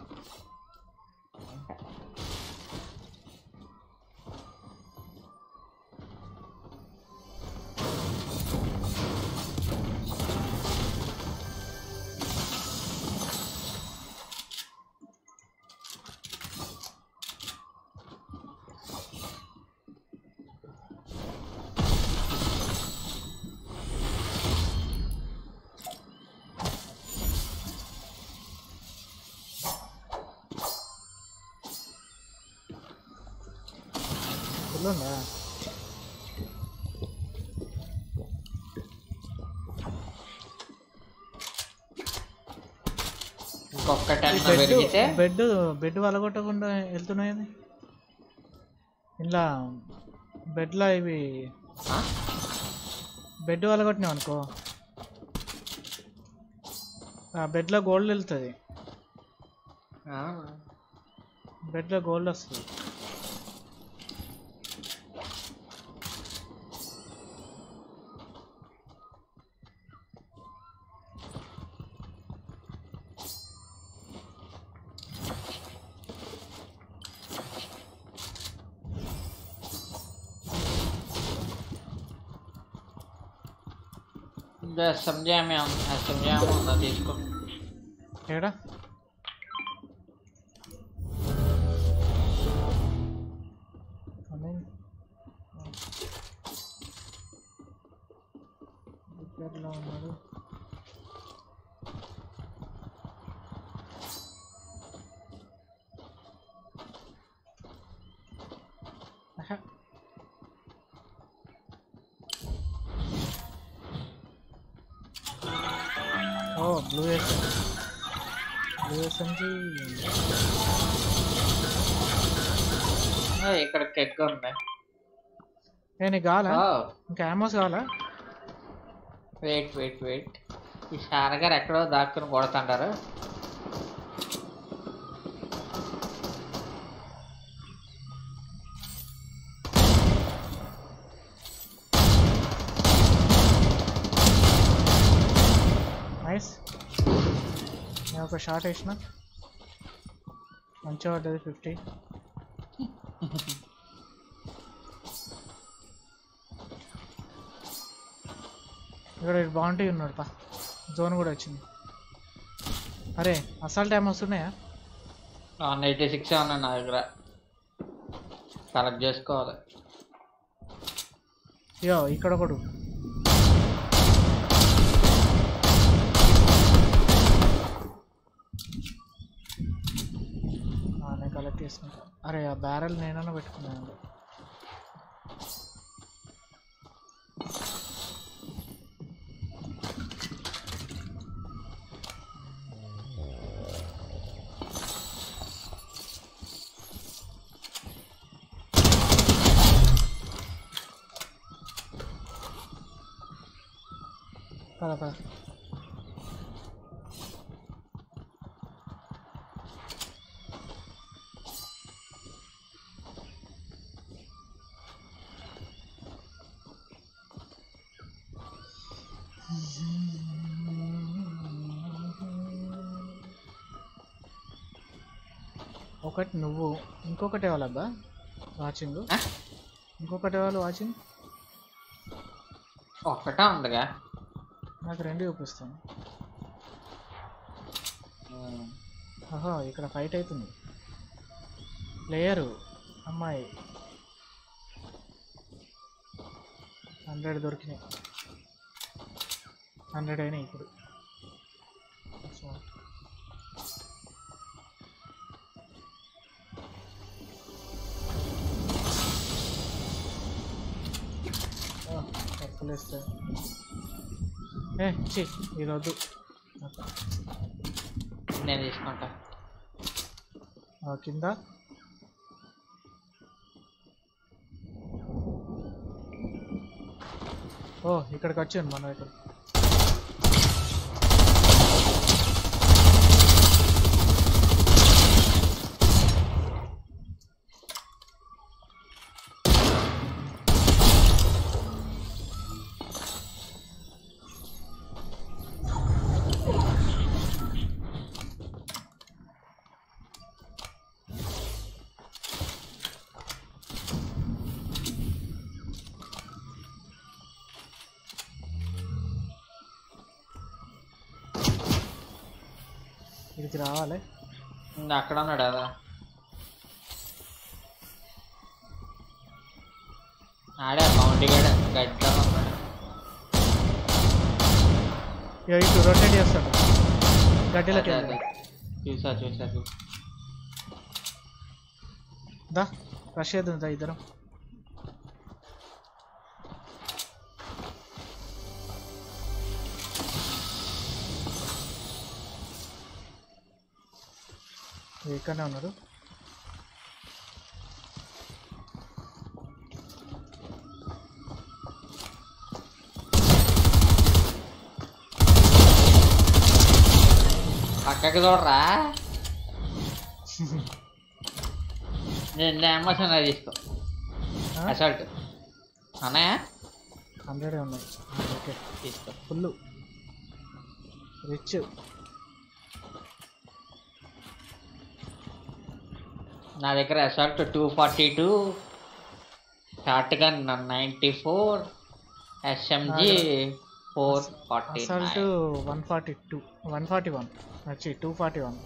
ఉందా ఇంకొక టెన్ పెరిగితే బెడ్ బెడ్ వలగొట్టకుండా వెళ్తున్నాయి. ఇలా బెడ్లో ఇవి బెడ్ వలగొట్టినావు అనుకో ఆ బెడ్లో గోల్డ్ వెళ్తుంది. బెడ్లో గోల్డ్ వస్తుంది. समझा मैं समझा होता इसको ఏడా దగ్గరలో ఉన్నాడు. ఓ బ్లూ ఎస్ బ్లూ ఎస్ఎంజీ ఇక్కడ కెక్ ఉంది. నేను కావాలా ఇంకా యామోస్ కావాలా? వెయిట్ వెయిట్ వెయిట్ ఈ షార్ గారు ఎక్కడో దాక్కుని కొడుతుంటారు. నైస్. నేను ఒక షాట్ వేసిన మంచిగా పడ్డది. ఫిఫ్టీ ఇక్కడ బాగుంటాయి ఉన్నాడు పా. జోన్ కూడా వచ్చింది. అరే అసలు టైం వస్తున్నాయా? వన్ ఎయిటీ సిక్స్ ఉన్నాయి నా దగ్గర. కలెక్ట్ చేసుకోవాలి. యో ఇక్కడ ఒకడు నేను కలెక్ట్ చేసుకుంటా. అరే ఆ బ్యారెల్ నేనన్నా పెట్టుకున్నాను. పద పద ఒకటి నువ్వు ఇంకొకటి వాళ్ళబ్బా వాచింగ్. ఇంకొకటి వాళ్ళు వాచింగ్ ఒక్కటే ఉందిగా. నాకు రెండు చూపిస్తాను. ఓహో ఇక్కడ ఫైట్ అవుతుంది. ప్లేయరు అమ్మాయి హండ్రెడ్ దొరికినాయి. హండ్రెడ్ అయినాయి ఇప్పుడు. పర్పుల్ వేస్తే ఏ చి ఈరోజు నేను తీసుకుంటా. కింద ఓ ఇక్కడికి వచ్చాను మన ఇక్కడ. ఇడికి రావాలి. అక్కడ ఉన్నాడు కదా ఆడే బౌండరీ గడ గడ్డలో ఉన్నాడు. ఇటు రొటేట్ చేస్తాడు గడ్డిలోకి. చూసా చూసా చూసా దా రష్ చేద్దాం దా ఇద్దరం. ఇక్కడనే ఉన్నారు. పక్కకి చూడరా నేను ఎమోషన్ తీసుకో అసల్ట్ అన్నయ్య హండ్రెడ్ ఉన్నాయి. ఓకే తీసుకో ఫుల్ రిచ్. నా దగ్గర assault two forty two shotgun ninety four SMG four forty assault one forty two one forty one వచ్చి two forty one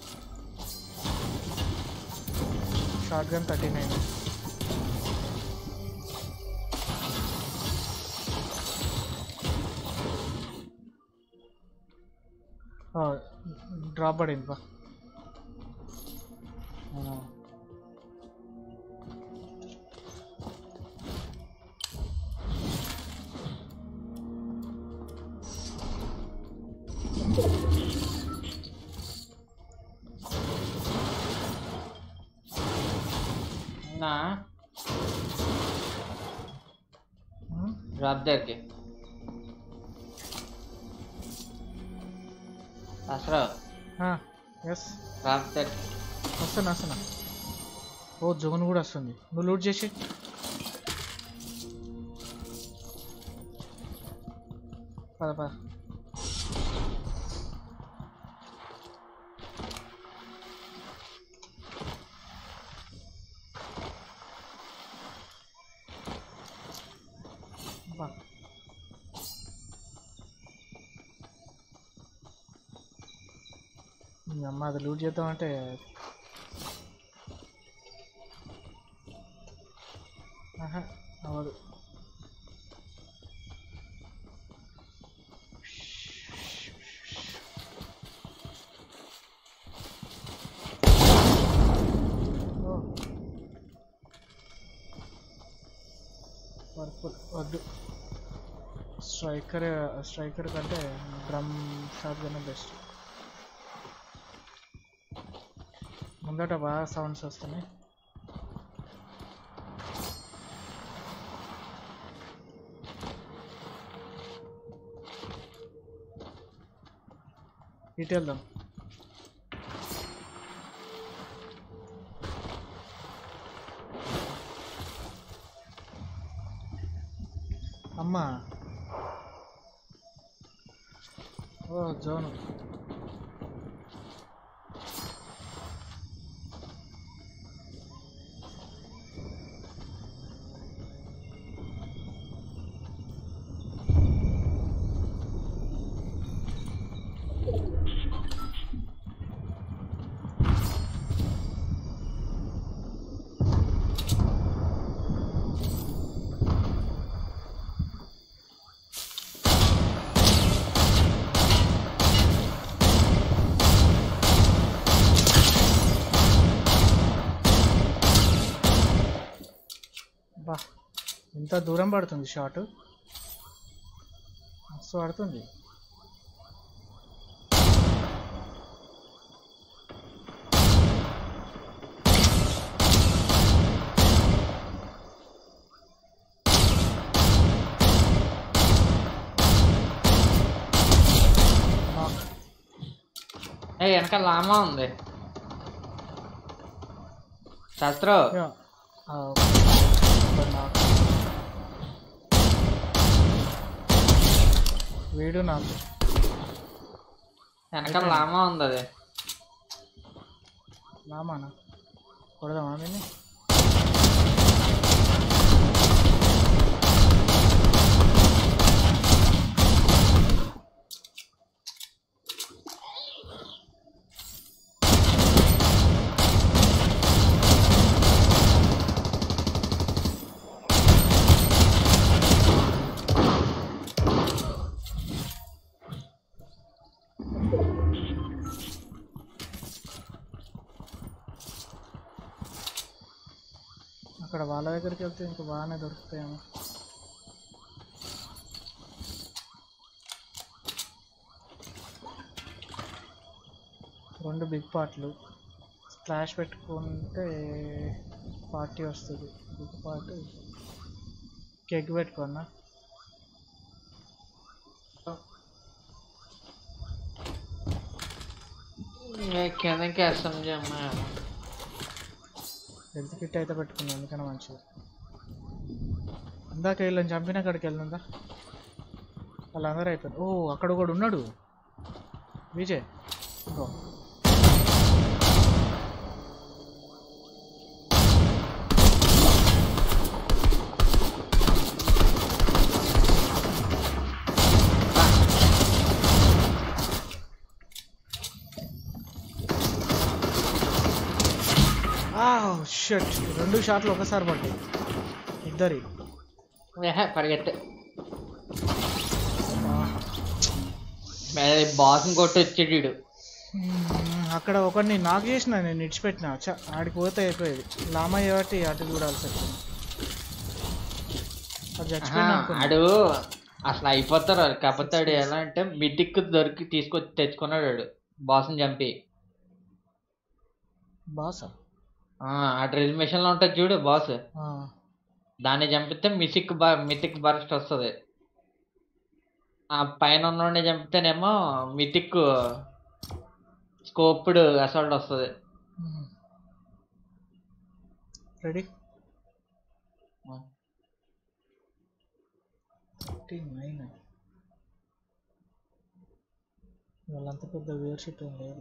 shotgun thirty nine. Drop పడింది బా. నా డ్రాప్ దగ్గరికి అసలు ఎస్ డ్రాప్ దగ్గర వస్తున్నా వస్తున్నా. ఓ జోన్ కూడా వస్తుంది. నువ్వు లూట్ చేసి పద పద. అమ్మ అది లూట్ చేద్దామంటే ఆహా అవదు. పర్పుల్ వద్దు. స్ట్రైకర్ స్ట్రైకర్ కంటే డ్రమ్ షాట్ కన్నా బెస్ట్. ముందట బాగా సౌండ్స్ వస్తున్నాయి. ఇటు వెళ్దాం. అమ్మా ఓ జోను. బా ఇంత దూరం పడుతుంది షాట్. మస్తు పడుతుంది. ఏ వెనక లామా ఉంది శాస్త్రం. వీడు నాకు వెనక లామా ఉంది. అది లామానా కొడదామా దీన్ని? అక్కడ వాళ్ళ దగ్గరికి వెళ్తే ఇంకా బాగానే దొరుకుతాయేమో. రెండు బిగ్ పార్ట్లు స్ప్లాష్ పెట్టుకుంటే పార్టీ వస్తుంది. బిగ్ పార్ట్ కేక్ పెట్టుకున్నా. కిందకి ఎస్ఎంజీ అమ్మా హెల్త్ కిట్ అయితే పెట్టుకున్నా, ఎందుకన్నా మంచిది. ఇందాక వీళ్ళని చంపిన అక్కడికి వెళ్ళిందా వాళ్ళందరూ అయిపోయింది. ఓ అక్కడ కూడా ఉన్నాడు విజయ్. ఇంకో షట్, రెండు షాట్లు ఒకసారి పడ్డాయి ఇద్దరి. పరిగెత్తే బాస్ని కొట్టి వచ్చేటాడు. అక్కడ ఒకరిని నాకు చేసిన నేను ఇడిచిపెట్టినా. చ ఆడికి పోతే అయిపోయేది. లామయ్య బట్టి అటు చూడాల్సి వచ్చింది. అది చచ్చిపోయినా ఆడు అసలు అయిపోతారు. కాకపోతే ఆడు ఎలా అంటే మిటిక్ దొరికి తీసుకొచ్చి తెచ్చుకున్నాడు ఆడు బాస్ని చంపి. బాసా ఆ డ్రిల్ మిషన్ లో ఉంటుంది చూడు బాస్, దాన్ని చంపితే మిసిక్ బా మితిక్ బరస్ట్ వస్తుంది. ఆ పైన ఉన్నోడిని చంపితేనేమో మితిక్ స్కోప్డ్ అసాల్ట్ వస్తుంది. రెడీ వాళ్ళంత పెద్ద వేర్షిప్ ఏం లేదు.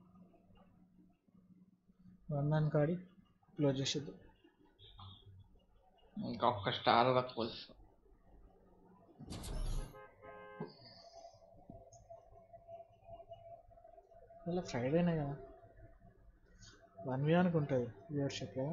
వన్ కాడి క్లోజ్ చేసేది. ఇంకొక స్టార్ తక్కువ. ఇలా ఫ్రైడేనే కదా, వన్ వీ వన్కి ఉంటుంది వ్యూవర్షిప్ కదా.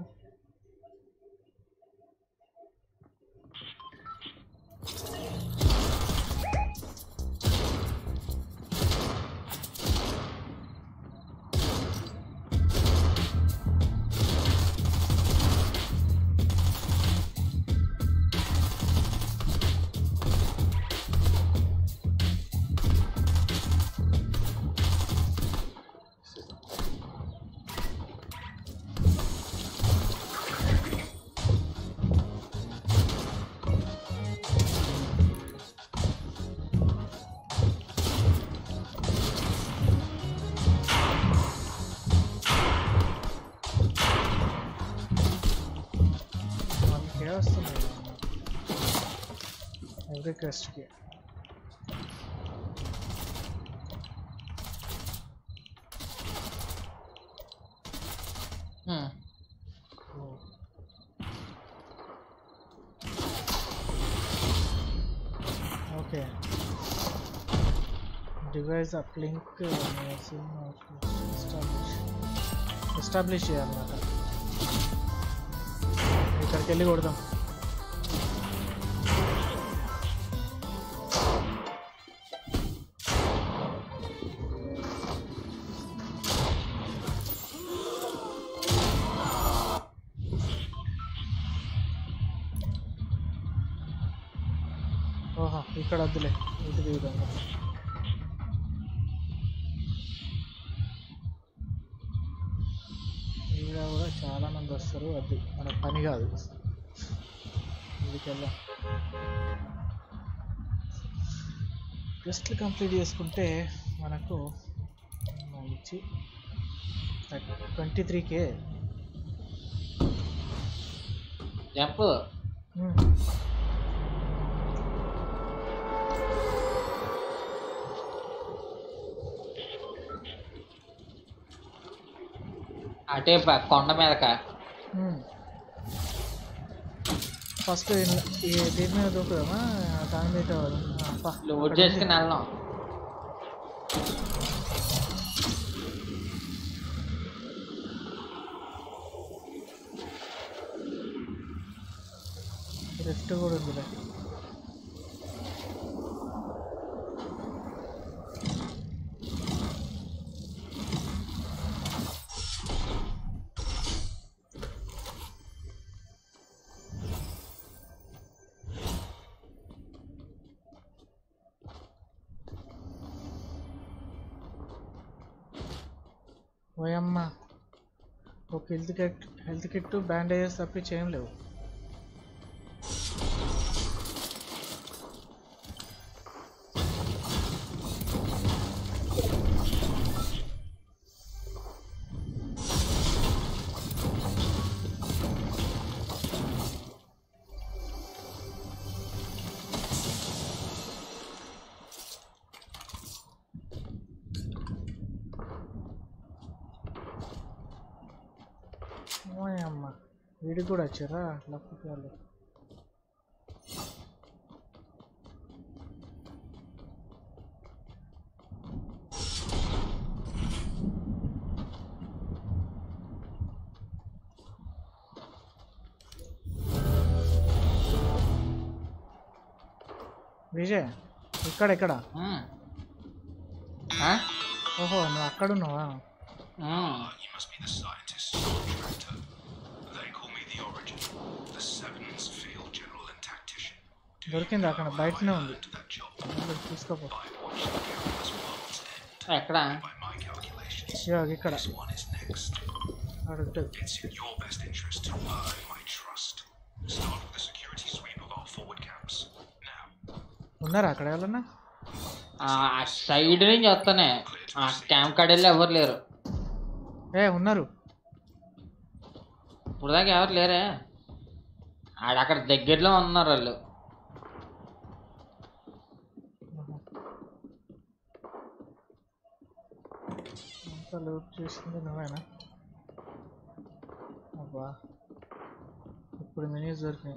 వస్తుంది ఎవ్రీ క్వెస్ట్కి. Okay device uplink establish establish చేయాలన్నమాట. ఇక్కడికి వెళ్ళి కొడదాం. ఓహో ఇక్కడ వద్దులే, ఇటు దిగుదాం. ఇక్కడ కూడా చాలా మంది వస్తారు, అది మన పని కాదు. ఇందుకెళ్ళా క్వెస్ట్లు కంప్లీట్ చేసుకుంటే మనకు మంచి ట్వంటీ త్రీ కే జంప్. అటే కొండ మీదక ఫస్ట్ దీని మీద దూకుదామా, దాని మీద లోడ్ చేసుకుని వెళ్దాం. లిఫ్ట్ కూడా ఉందిలే. ఓయమ్మ, ఒక health kit health kit bandages తప్పించి ఏం లేవు. ఓయమ్మ, వీడికి కూడా వచ్చారా లక్కీ వాళ్ళు. విజయ్ ఇక్కడ ఇక్కడ ఉమ్. ఆ? ఓహో నువ్వు అక్కడున్నావా? ఉమ్. You must be the scientist contractor. They call me the Origin, the Sevens field general and tactician. దొరికింది అక్కడ బయటనే ఉంది. To that job తీసుకోపో. by watching the countless world's end. ఎక్కడ? By my calculations, ఇదిగో ఇక్కడ this one is next. అడుగుతుంది. It's in your best interest to earn my trust. Start with the security sweep of our forward camps. Now, ఉన్నారా అక్కడ ఎవరన్నా? ఆ సైడ్ నుంచి వస్తానే ఆ క్యాంప్ కాడ వెళ్ళి ఎవరు లేరు. ఏ ఉన్నారు. ఇప్పుడు దాకా ఎవరు లేరే, ఆడక్కడ దగ్గరలో ఉన్నారు వాళ్ళు. అంతా లూట్ చేసింది నువ్వేనా? అబ్బా ఇప్పుడు మినీస్ దొరికినాయి.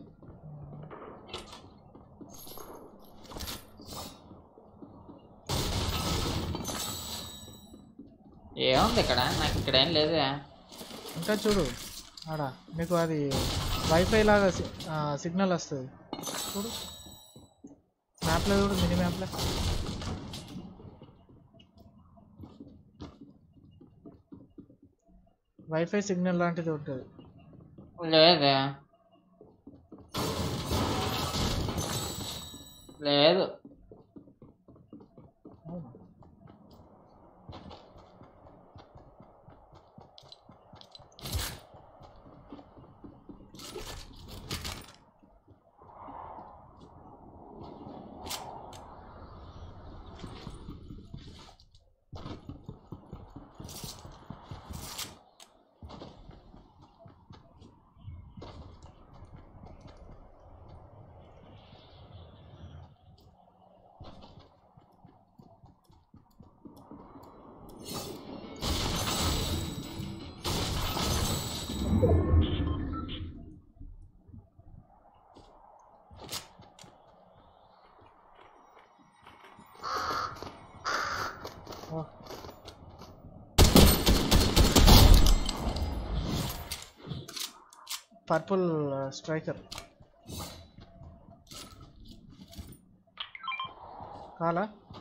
ఏముంది ఇక్కడ? నాకు ఇక్కడ ఏం లేదే. ఇంకా చూడు ఆడ నీకు అది వైఫై లాగా సిగ్నల్ వస్తుంది చూడు మ్యాప్లో చూడు, మినీ మ్యాప్లో. వైఫై సిగ్నల్ లాంటిది ఉంటుంది. లేదే, లేదు. అవునా? పర్పుల్ స్ట్రైకర్ కాలా?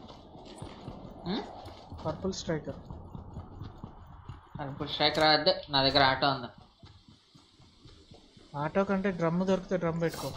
Purple striker. ఇప్పుడు స్ట్రైక్ రాద్దు, నా దగ్గర ఆటో ఉంది. ఆటో కంటే డ్రమ్ దొరికితే డ్రమ్ పెట్టుకో.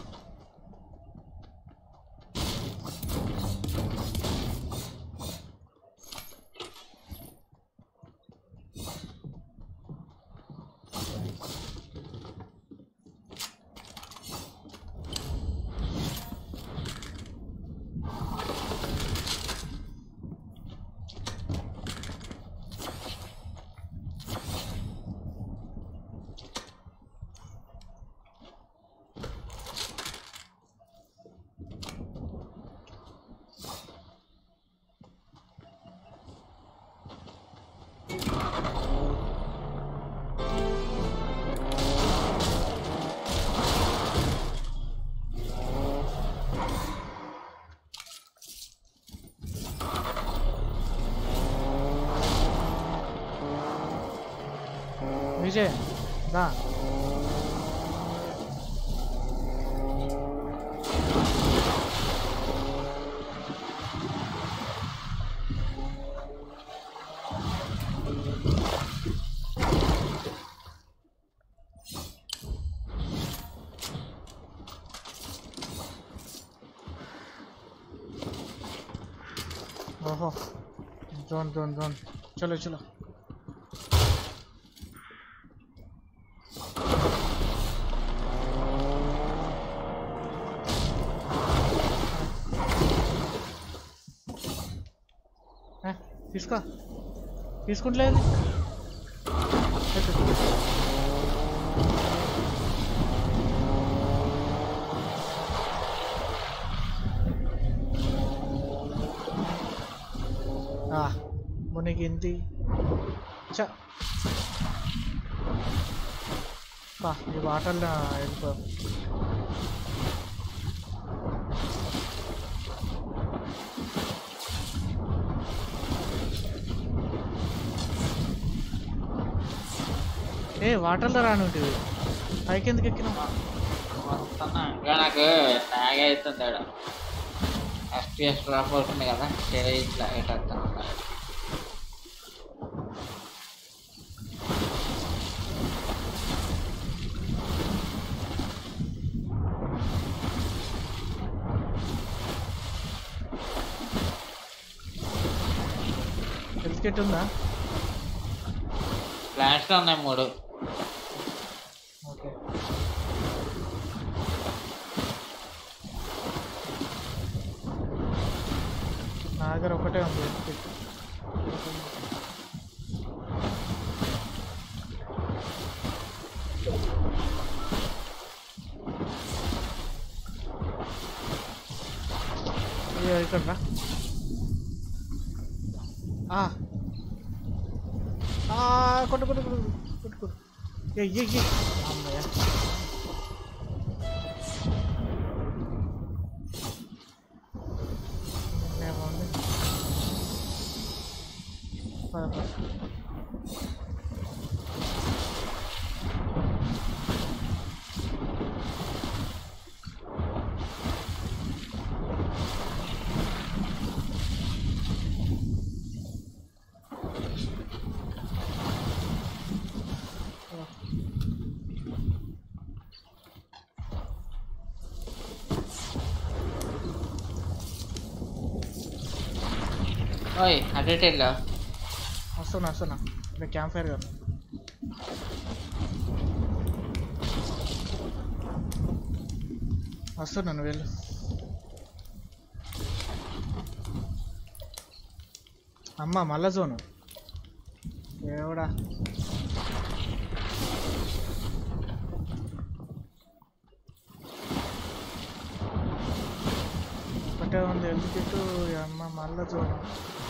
విజయ్ దా. ఓహో జోన్ జోన్ జోన్ చలో చలో. తీసుకో తీసుకుంటలేదు మునిగింది చ బా ఈ వాటర్లో వెళ్ళిపో ఏ వాటర్లో రానుంటివి పైకి ఎందుకు ఎక్కినా ఇంకా నాకు ట్యాగ్ అవుతుంది ఆడ ఎఫ్పిఎస్ డ్రాప్ అవుతుంది కదా ఇట్లా ఎట్లా హెల్త్ కిట్ ఉందా ప్లాంట్స్ ఉన్నాయి మూడు ఓకే నా దగ్గర ఒకటే ఉంది హెల్త్ కిట్ ఇక్కడ రా కొట్టు కొట్టు కొట్టు కొట్టు కొట్టు ఏ ఏ అమ్మయ్య ఏముంది పద పద ఓయ్ అడ్వర్టైజ్లో వస్తున్నా వస్తున్నా ఇక్కడ క్యాంప్ ఫైర్ కదా వస్తున్నాను వెళ్ళు అమ్మ మళ్ళా జోను ఏవడా ఒకటే ఉంది ఎందుకు అమ్మ మళ్ళా జోను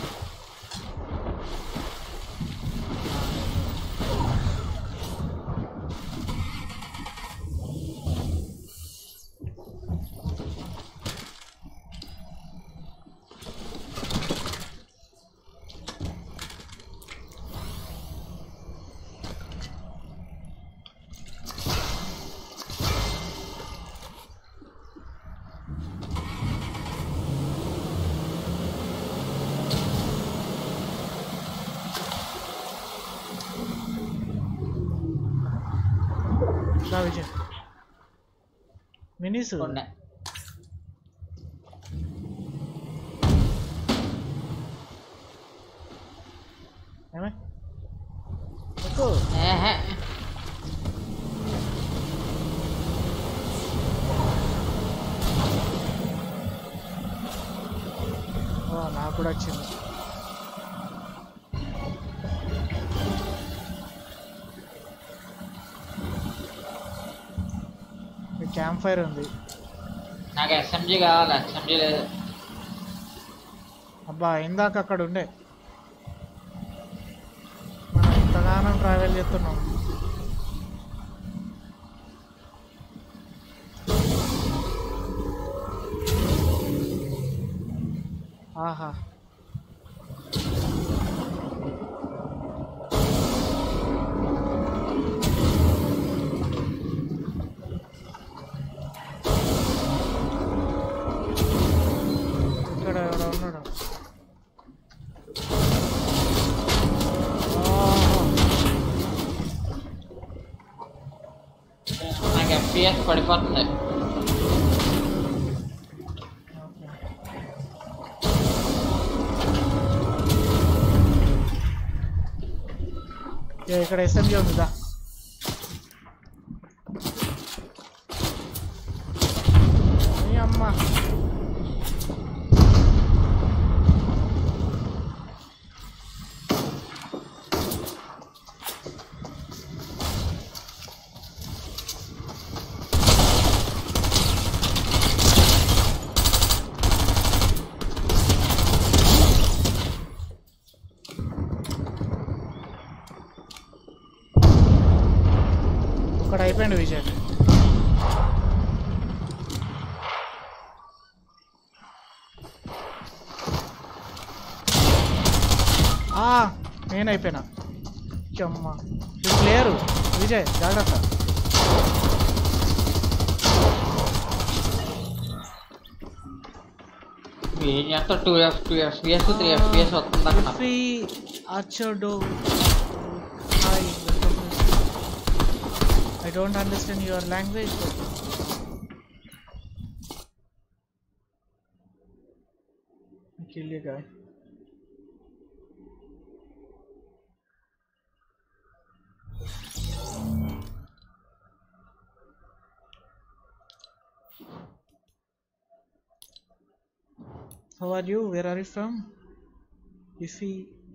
విజయ్ మినీస్ ఏమే ఎక్కువ నాకు కూడా వచ్చింది క్యాంప్ ఫైర్ ఉంది నాకు ఎస్ఎంజీ కావాలి ఎస్ఎంజీ లేదు అబ్బా ఇందాక అక్కడ ఉండే మనం ఇంతగానం ట్రావెల్ చేస్తున్నాం ఆహా నాకు ఎఫ్పిఎస్ పడిపోతుంది ఇక్కడ ఎస్ఎంజీ ఉందా అమ్మ అయిపోయింది విజయ్. నేను అయిపోయినా. అమ్మా లేరు విజయ్, జాగ్రత్త. ఏం చేస్తా? Two F two FPS three FPS వస్తుంది అక్కడ. I don't understand your language. Kill you guy. How are you? Where are you from? If he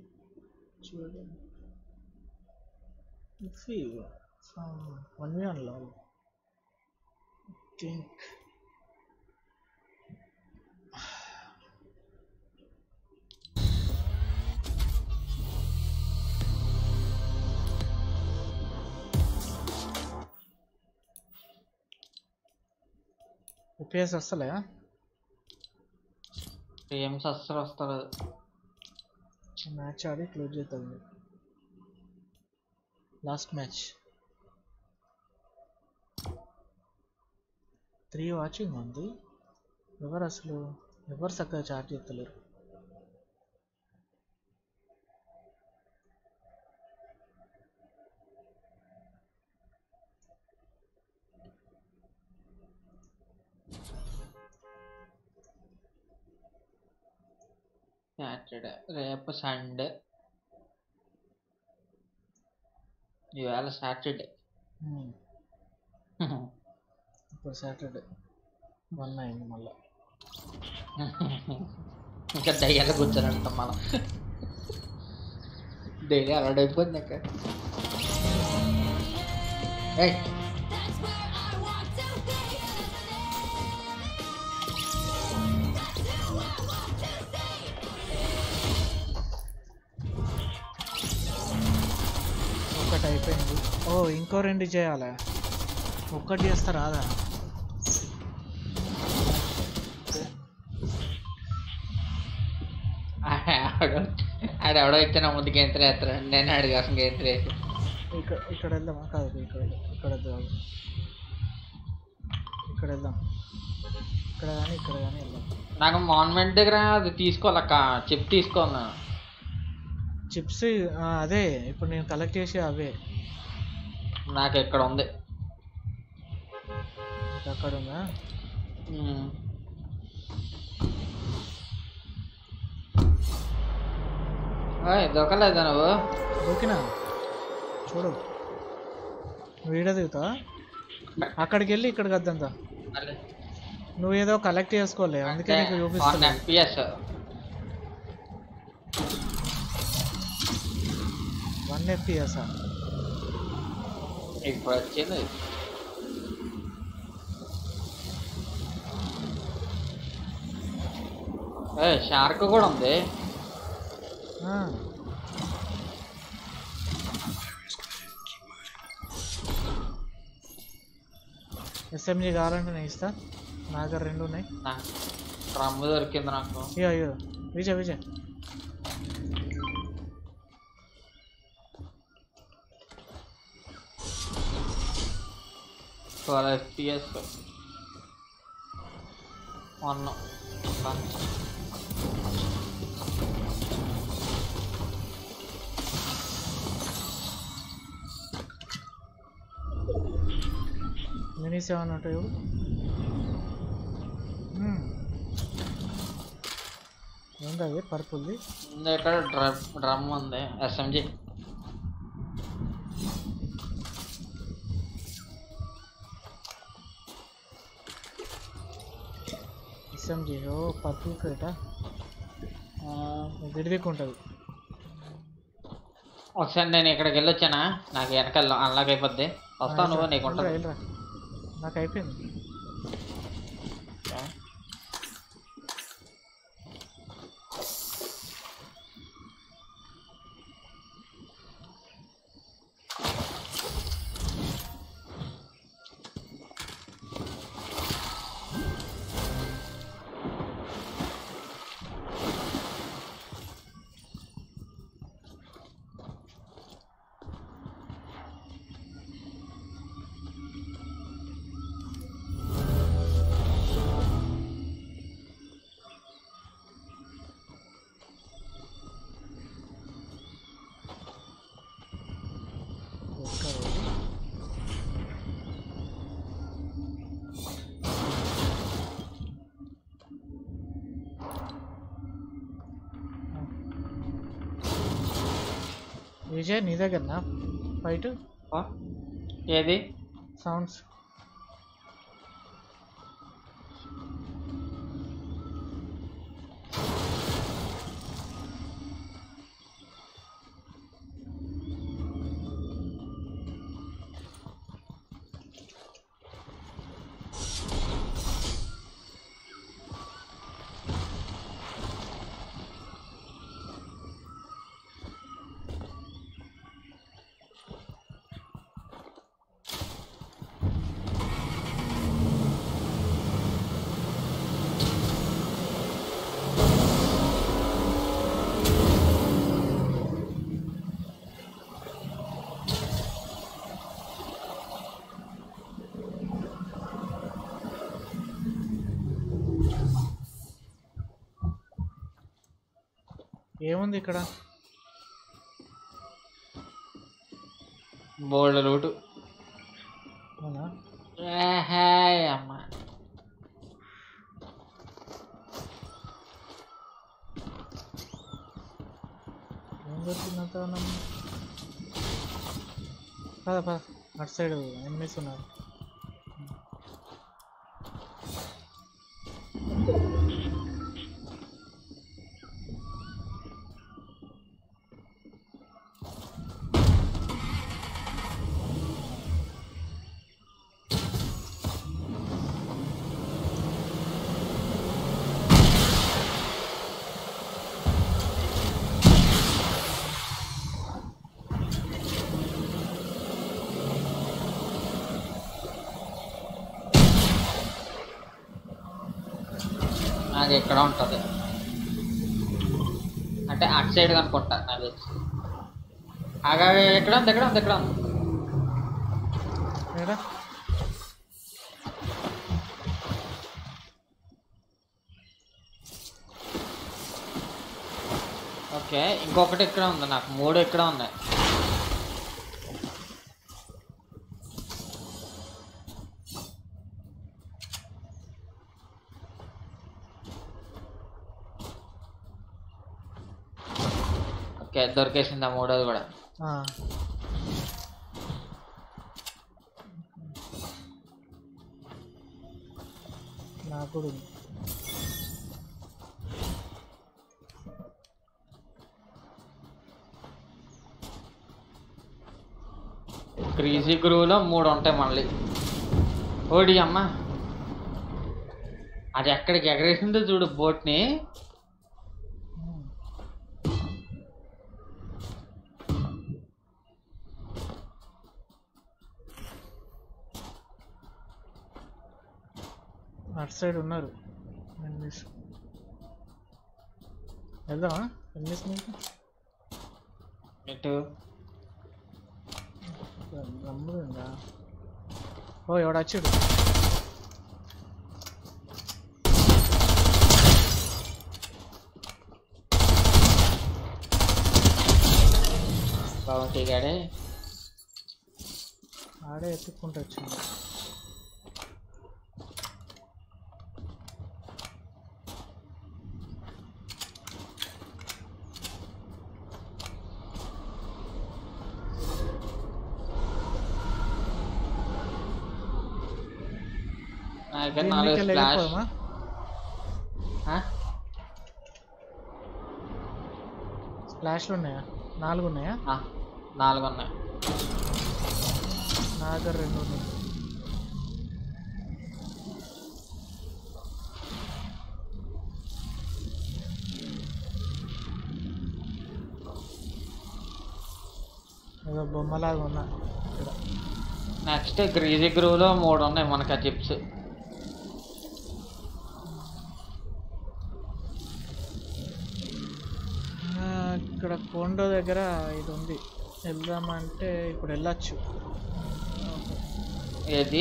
if he from one way on love, I think ఉపిఎస్ వస్తలే. గేమ్స్ అస్సలు వస్తలేదు. మ్యాచ్ ఆడి క్లోజ్ చేద్దాం. లాస్ట్ మ్యాచ్ త్రీ వాచింగ్ ఉంది. ఎవరు అసలు ఎవరు చక్కగా చాట్ చేస్తలేరు. సాటర్డే, రేపు సండే, ఇవాళ సాటర్డే. ఇప్పుడు సాటర్డే వన్ అయింది మళ్ళా. ఇంకా దయ్యాలు కూర్చోనంటాం మనం. డైలీ అలర్ట్ అయిపోయింది అక్కడ. ఒకటి అయిపోయింది. ఓ ఇంకో రెండు చేయాలా? ఒక్కటి చేస్తా రాదా? ఆడెవడో ఇస్తే నా ముందుకు ఎంత వేస్తాడు, నేను అడిగాసం ఎంత వేసి. ఇక్కడ ఇక్కడ వెళ్దామా? కాదు ఇక్కడ ఇక్కడ వద్దాం, ఇక్కడ వెళ్దాం. ఇక్కడ కానీ ఇక్కడ కానీ వెళ్దాం. నాకు మాన్మెంట్ దగ్గర అది తీసుకోవాలక్క, చిప్ తీసుకోన్నా. చిప్స్ అదే ఇప్పుడు నేను కలెక్ట్ చేసి అవే. నాకు ఇక్కడ ఉంది. అక్కడ ఉందా? దొరకలేదా నువ్వు? దొరికినా చూడు, వీడియో దిగుతా. అక్కడికి వెళ్ళి ఇక్కడికి వద్దంతా. నువ్వు ఏదో కలెక్ట్ చేసుకోలే, అందుకే నీకు చూపిస్తున్నా. వన్ ఎఫ్పిఎస్ ఇప్పుడు వచ్చింది. షార్క్ కూడా ఉంది. ఎస్ఎంజీ కావాలంటే నేను ఇస్తా. నా దగ్గర రెండు ఉన్నాయి. రమ్ము దొరికింది నాకు. అయ్యో అయ్యో Vijay Vijay twelve FPS one. Mini seven ఉంటాయి. ఏంటది పర్పుల్ది? ఇక్కడ డ్రమ్ డ్రమ్ ఉంది. ఎస్ఎంజి ఎస్ఎంజి ఓ పర్పుల్ క్రేటా? దిడిదిక్కు ఉంటుంది. ఒకసారి నేను ఇక్కడికి వెళ్ళొచ్చానా, నాకు వెనకాల అన్లాక్ అయిపోద్ది. వస్తావు నువ్వు? నీకు ఉంటుంది. వెళ్ళరా, నాకు అయిపోయింది. విజయ్ నీ దగ్గరనా ఫైట్? ఏది సౌండ్స్ ఏముంది ఇక్కడ? బోల్డ్ రూటు. అవునా? అమ్మా ఏం దొరికిందంత పద పద అటు సైడ్ ఎనిమిస్ ఉన్నారు. అది ఎక్కడ ఉంటుంది అంటే అటు సైడ్ అనుకుంటా నాకు తెలిసి. ఆగా ఎక్కడ ఉంది ఎక్కడ ఉంది ఎక్కడ ఉంది ఓకే ఇంకొకటి ఇక్కడ ఉంది. నాకు మూడు ఇక్కడ ఉన్నాయి. ఓకే దొరికేసిందా మూడోది కూడా? నాకు క్రీజీ గురువులో మూడు ఉంటాయి మళ్ళీ. ఓడి అమ్మ అది ఎక్కడికి ఎగరేసిందో చూడు బోట్ని. అటు సైడ్ ఉన్నారు. వెళ్దామా ఎనిమిస్ మీకు? ఎటు నమ్ముతుందా? ఓ ఎవడు వచ్చాడు. బాగుంటాయి గాడే ఆడే ఎత్తుక్కుంటూ వచ్చింది. నాలుగు స్ప్లాష్ స్ప్లాష్లు ఉన్నాయా? నాలుగు ఉన్నాయా? నాలుగు ఉన్నాయి. నా దగ్గర రెండు ఉన్నాయి. ఏదో బొమ్మలాగా ఉన్నా ఇక్కడ. నెక్స్ట్ గ్రీజీ గ్రూవ్లో మూడు ఉన్నాయి మనకు ఆ చిప్స్. ఇక్కడ కొండ దగ్గర ఇది ఉంది, వెళ్దామంటే ఇప్పుడు వెళ్ళచ్చు. ఏది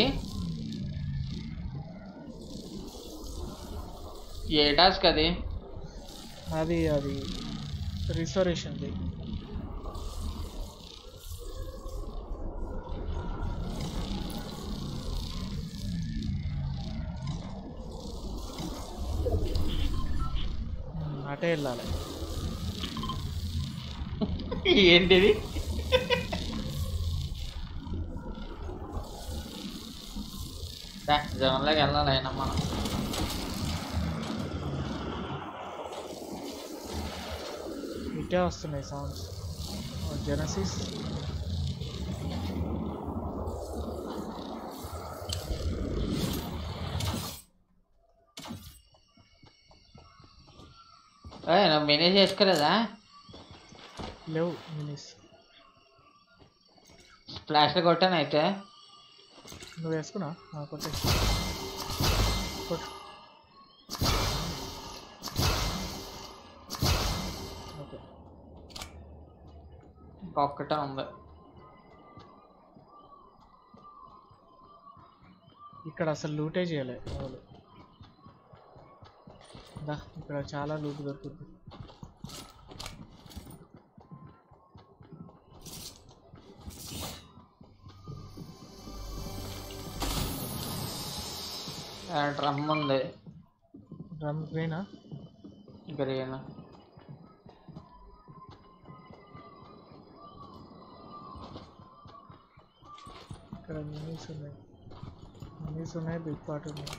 ఏ టాస్క్ అది? అది అది రిజర్వేషన్ది. అటే వెళ్ళాలి. ఏంటిది? జనంలోకి వెళ్ళాలి అయినా మనం. ఇటే వస్తున్నాయి సౌండ్స్. జెనసిస్ నువ్వు మినీ చేసుకోలేదా? లేవు మినిస్. స్ప్లాష్లు కొట్టాను అయితే. నువ్వు వేసుకున్నా కొట్టే కొట్టు. ఓకే ఇంకొక్కటే ఉంది. ఇక్కడ అసలు లూటే చేయలే వాళ్ళు. దా ఇక్కడ చాలా లూట్ దొరుకుతుంది. డ్రమ్ ఉంది. డ్రమ్ గ్రీనా? గ్రీన్. ఇక్కడ మినీస్ ఉన్నాయి. మినీస్ ఉన్నాయి, బిగ్ పార్ట్ ఉన్నాయి.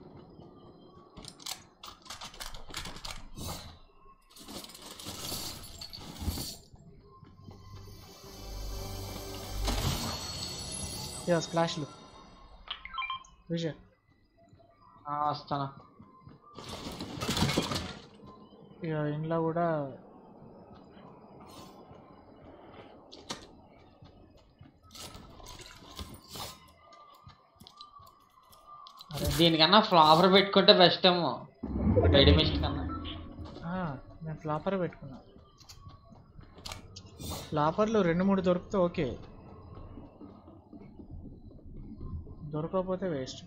యా స్ప్లాష్లు విజయ్ వస్తాను. ఇక ఇంట్లో కూడా దీనికన్నా ఫ్లాపర్ పెట్టుకుంటే బెస్ట్ ఏమో రెడీమేడ్ కన్నా. నేను ఫ్లాపర్ పెట్టుకున్నా. ఫ్లాపర్లు రెండు మూడు దొరికితే ఓకే, దొరకకపోతే వేస్ట్.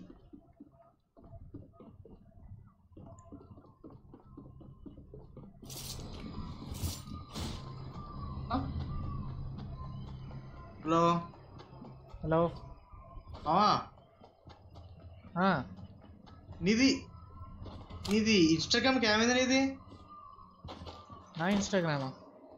హలో హలో నీది నీది ఇన్స్టాగ్రామ్కి ఏమైంది నీది? నా ఇన్స్టాగ్రామా?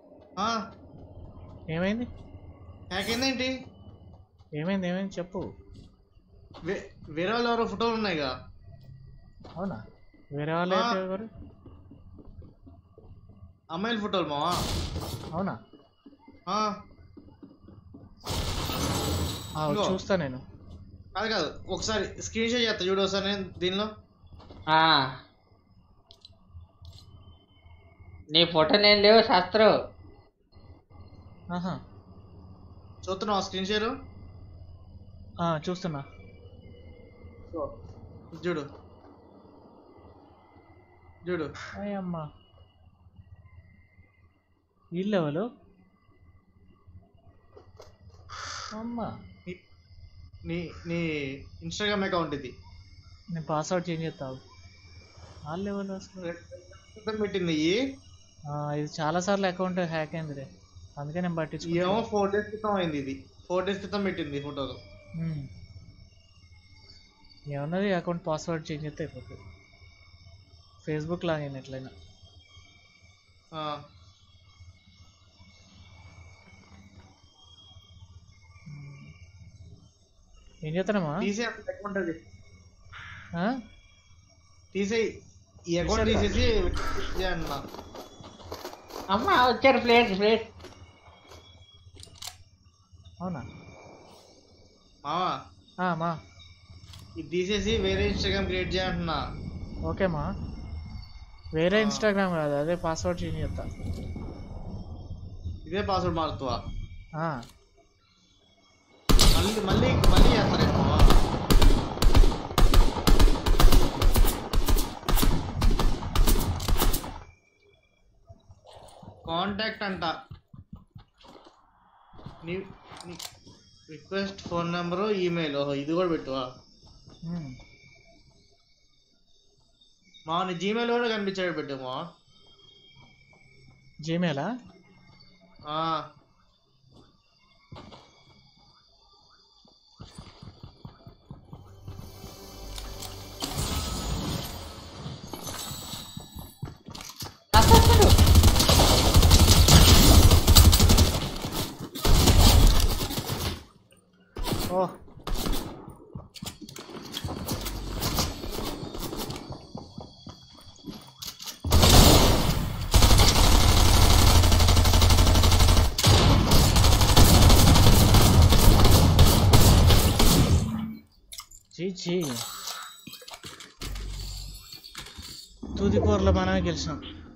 ఏమైంది? హ్యాక్ అయిందేంటి? ఏమైంది ఏమైంది చెప్పు. వే వేరే వాళ్ళు ఎవరో ఫోటోలు ఉన్నాయిగా. అవునా? వేరే వాళ్ళు అయితే ఎవరు? అమ్మాయిల ఫోటోలు మావా. అవునా? చూస్తా నేను. కాదు కాదు ఒకసారి స్క్రీన్ షాట్ చేస్తా చూడు ఒకసారి నేను దీనిలో. నీ ఫోటో నేను లేవు శాస్త్రం. చూస్తున్నావా స్క్రీన్ షేర్? చూస్తున్నా చూడు చూడు. అమ్మా వీళ్ళెవరు? అమ్మా నీ నీ ఇన్స్టాగ్రామ్ అకౌంట్ ఇది. నేను పాస్వర్డ్ చేంజ్ చేస్తావు. వాళ్ళు ఎవరు అసలు పెట్టింది? ఇది చాలా సార్లు అకౌంట్ హ్యాక్ అయింది రే, అందుకే నేను పట్టించు. ఏమో ఫోర్ డేస్ క్రితం అయింది ఇది. ఫోర్ డేస్ క్రితం పెట్టింది ఫోటోలు. ఏమన్నది అకౌంట్ పాస్వర్డ్ చేంజ్ చేస్తే అయిపోతుంది. ఫేస్బుక్ లాగిన్ ఎట్లయినా. ఏం చేస్తానమ్మా? తీసే అకౌంట్ అది తీసేయి. ఈ అకౌంట్ తీసేసి అన్నా. అమ్మా వచ్చారు ప్లేట్ ప్లేట్. అవునా మావా? మా ఇది తీసేసి వేరే ఇన్స్టాగ్రామ్ క్రియేట్ చేయంటున్నా. ఓకే మా, వేరే ఇన్స్టాగ్రామ్ కాదు, అదే పాస్వర్డ్ చేంజ్ చేస్తా. ఇదే పాస్వర్డ్ మారుతావా? మళ్ళీ మళ్ళీ మళ్ళీ చేస్తారేమో. కాంటాక్ట్ అంట. నీ రిక్వెస్ట్ ఫోన్ నెంబరు ఈమెయిల్. ఓహో ఇది కూడా పెట్టువా? మా నీ జీమెయిల్ కూడా కనిపించాడు పెట్టు మా. జీమెయిలా? ఓ పిచ్చి తూది పోర్లో మనమే గెలిచినాం.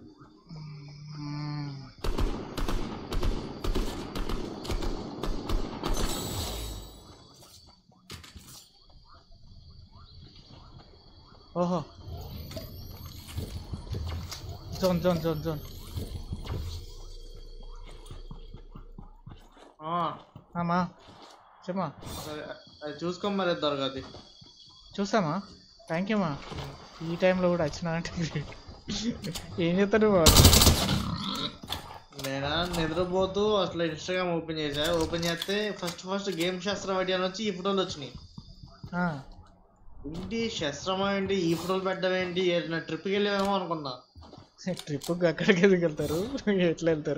ఓహో జోన్ జోన్ జోన్ జోన్ అమ్మా చెప్పమా. అది చూసుకో మరి దొరకది. చూసామా? థ్యాంక్ యూ మా. ఈ టైంలో కూడా వచ్చినా అంటే ఏం చేస్తాడు? నేను నిద్రపోతూ అసలు ఇన్స్టాగ్రామ్ ఓపెన్ చేశా. ఓపెన్ చేస్తే ఫస్ట్ ఫస్ట్ గేమ్ శాస్త్రవాడి అని వచ్చి ఈ ఫోటోలు వచ్చినాయి. ఏంటి శస్త్రమా ఏంటి ఈ ఫోటోలు పెట్టడం ఏంటి? ఏదైనా ట్రిప్కి వెళ్ళామేమో అనుకున్నా. ట్రిప్కి అక్కడికి ఎందుకు వెళ్తారు? ఎట్లా వెళ్తారు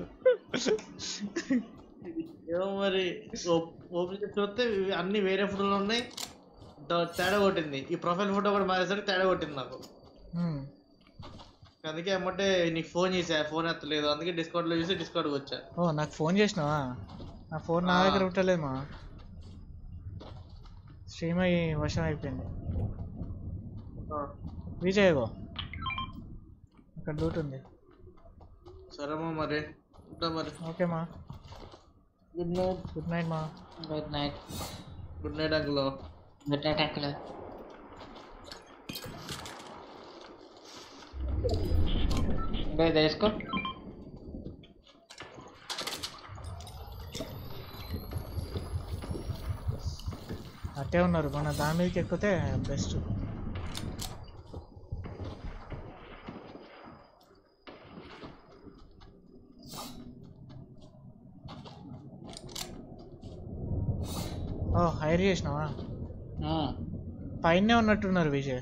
ఏమో మరి. ఓపెన్ చేసి చూస్తే అన్ని వేరే ఫోటోలు ఉన్నాయి. తేడా కొట్టింది. ఈ ప్రొఫైల్ ఫోటో కూడా మారేసరికి తేడా కొట్టింది నాకు. అందుకే ఏమంటే నీకు ఫోన్ చేసా, ఫోన్ ఎత్తలేదు. అందుకే డిస్కౌంట్ లో చూసి డిస్కౌంట్ వచ్చా. ఓ నాకు ఫోన్ చేసినావా? నా ఫోన్ నా దగ్గర ఉండలేదు మా. స్ట్రీమ్ అయ్యి వర్షం అయిపోయింది. విజయగో అక్కడ లూట్ ఉంది. సరేమా మరి ఉంటా మరి. ఓకే మా. Good night. గుడ్ నైట్ మా. Good night. Good night uncle. Good night uncle. తీసుకో. అట్టే ఉన్నారు. మన దాని మీదకి ఎక్కితే బెస్ట్. ఓ హైర్ చేసినావా? పైనే ఉన్నట్టున్నారు విజయ్.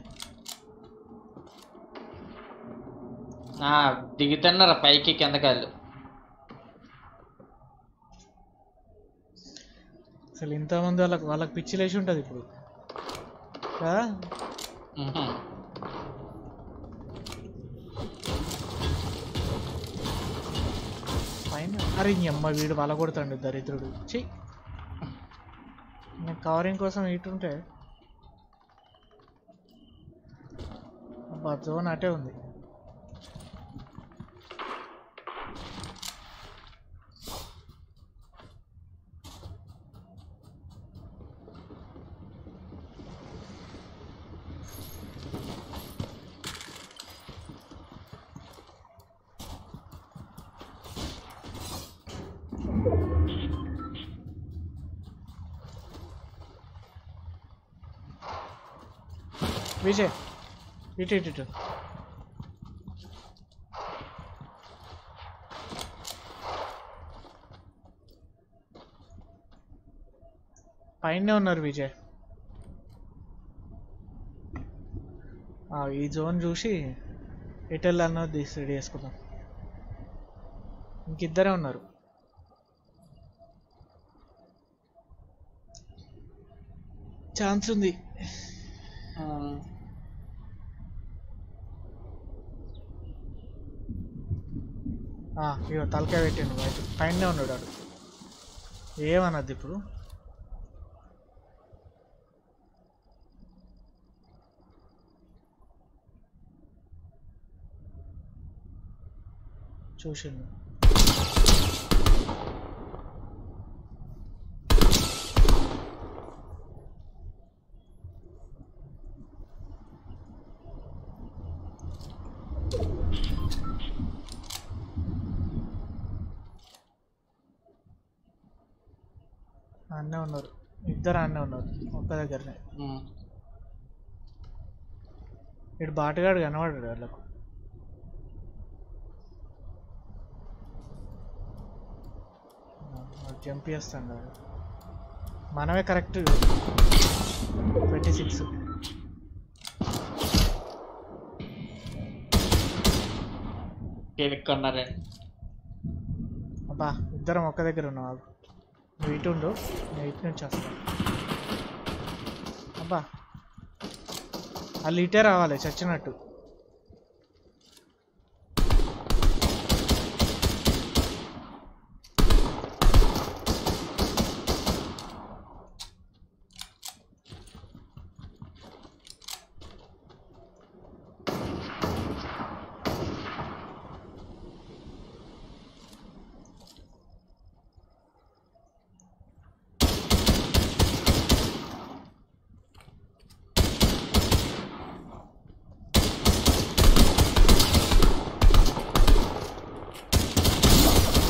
దిగుతున్నారా పైకి కిందకాళ్ళు. అసలు ఇంతమంది వాళ్ళకి వాళ్ళకి పిచ్చి లేచి ఉంటుంది ఇప్పుడు కదా. పైన అరే అమ్మ వీడు వాళ్ళ కొడతాడు దరిద్రుడు. చెయ్యి నేను కవరింగ్ కోసం ఇటుంటే అబ్బా జోన్ అటే ఉంది. విజయ్ ఇటు ఇటు ఇటు పైనే ఉన్నారు విజయ్. ఈ జోన్ చూసి ఎటు వెళ్ళాలన్నది డిసైడ్ చేసుకుందాం. ఇంకిద్దరే ఉన్నారు. ఛాన్స్ ఉంది. ఇక తలకాయ పెట్టిండు బయట. పైనే ఉన్నాడు వాడు. ఏమన్నది ఇప్పుడు? చూసిండు. అన్నే ఉన్నారు. ఇద్దరు అన్నే ఉన్నారు ఒక్క దగ్గరనే. ఇటు బాటగాడు కనబడ్డాడు వాళ్ళకు. జంప్ చేస్తాడు. మనమే కరెక్ట్ ట్వంటీ సిక్స్. అబ్బా ఇద్దరం ఒక్క దగ్గర ఉన్నావు. నువ్వు ఇటు ఉండు, నేను ఇటు నుంచి వస్తాను. అబ్బా వాళ్ళు ఇటే రావాలి చచ్చినట్టు.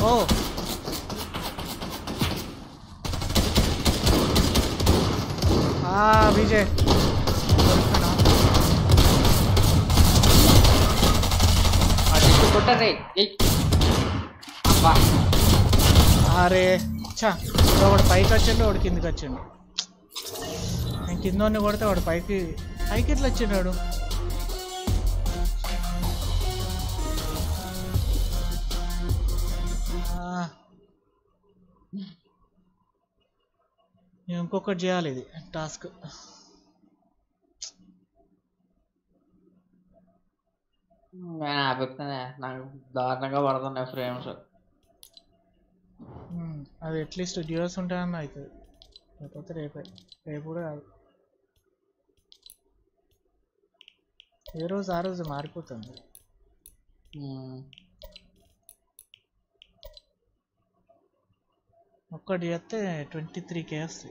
ఓ విజయ్ కొట్టరే అబ్బా అరే చా వాడు పైకి వచ్చిండు వాడు కిందికి వచ్చిండు నేను కింద కొడితే వాడు పైకి పైకి ఎట్లా వచ్చిండు ఇంకొకటి చేయాలి ఇది టాస్క్ నేను ఆపిస్తానే నాకు దారుణంగా పడుతున్నాయి ఫ్రేమ్స్ అది అట్లీస్ట్ డ్యూస్ ఉంటాయన్న అవుతుంది లేకపోతే రేపే రేపు కూడా కాదు ఏ రోజు ఆ రోజు మారిపోతుంది ఒక్కటి చేస్తే ట్వంటీ త్రీ కే వస్తాయి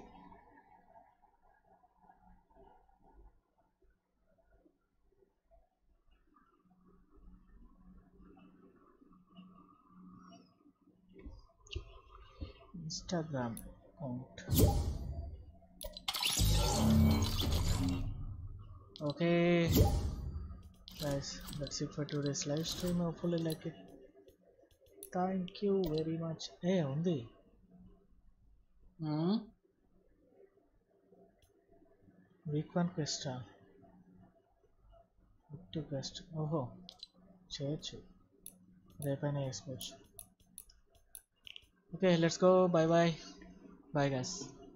Instagram account. Okay, guys, that's it for today's live stream. Hopefully, like it. Thank you very much. Hey, undi. Hmm. Week one quest. Week two quest. Oh, church. Repane expert. Okay, let's go. Bye bye. Bye guys.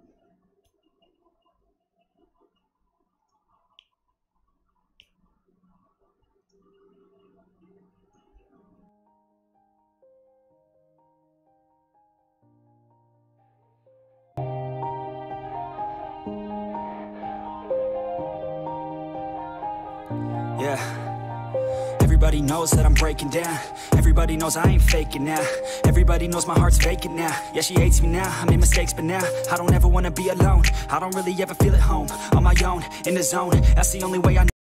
Yeah. Everybody knows that I'm breaking down. Everybody knows I ain't faking now. Everybody knows my heart's vacant now. Yeah, she hates me now, I made mistakes but now I don't ever wanna be alone. I don't really ever feel at home. On my own, in the zone, that's the only way I know.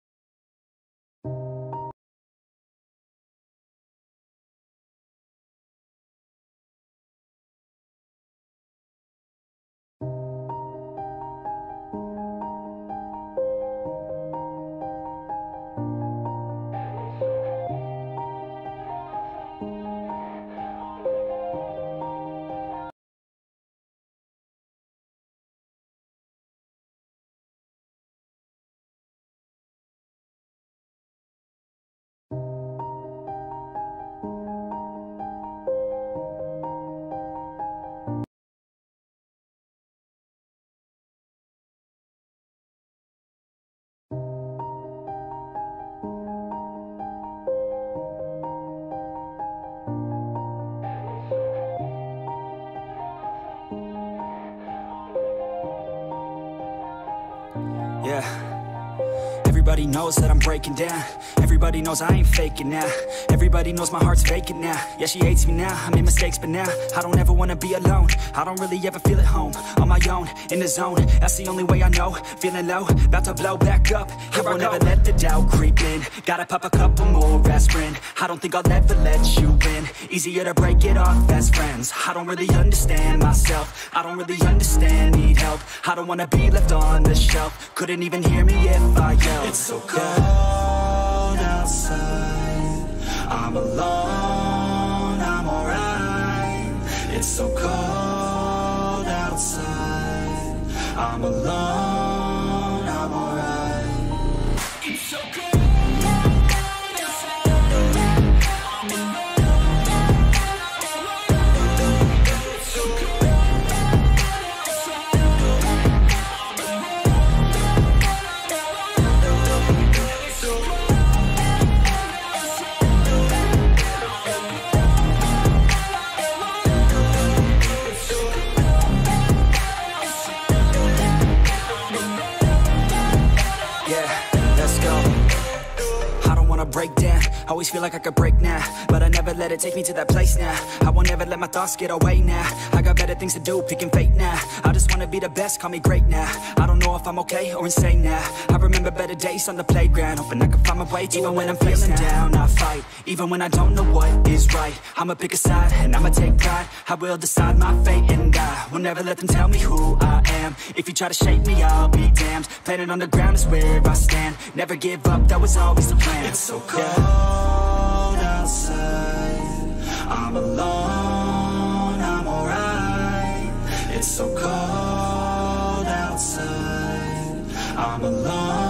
Yeah. Everybody knows that I'm breaking down. Everybody knows I ain't faking now. Everybody knows my heart's vacant now. Yeah, she hates me now, I made mistakes but now I don't ever wanna be alone. I don't really ever feel at home. On my own, in the zone, that's the only way I know. Feeling low, about to blow back up. Here I won't ever let the doubt creep in. Gotta pop a couple more aspirin. I don't think I'll ever let you in. Easier to break it off best friends. I don't really understand myself. I don't really understand, need help. I don't wanna be left on the shelf. Couldn't even hear me if I yelled. It's so cold outside, I'm alone, I'm alright. It's so cold outside, I'm alone, I'm alright. It's so cold. Always feel like I could break now, but I never let it take me to that place now. I won't ever let my thoughts get away now. I got better things to do, picking fate now. I just wanna be the best, call me great now. I don't know if I'm okay or insane now. I remember better days on the playground, hoping I can find my way to even when I'm feeling down. I fight, even when I don't know what is right. I'ma pick a side, and I'ma take pride. I will decide my fate, and I will never let them tell me who I am. If you try to shake me, I'll be damned. Planet on the ground is where I stand. Never give up, that was always the plan. It's so cold outside, I'm alone, I'm alright. It's so cold outside, I'm alone.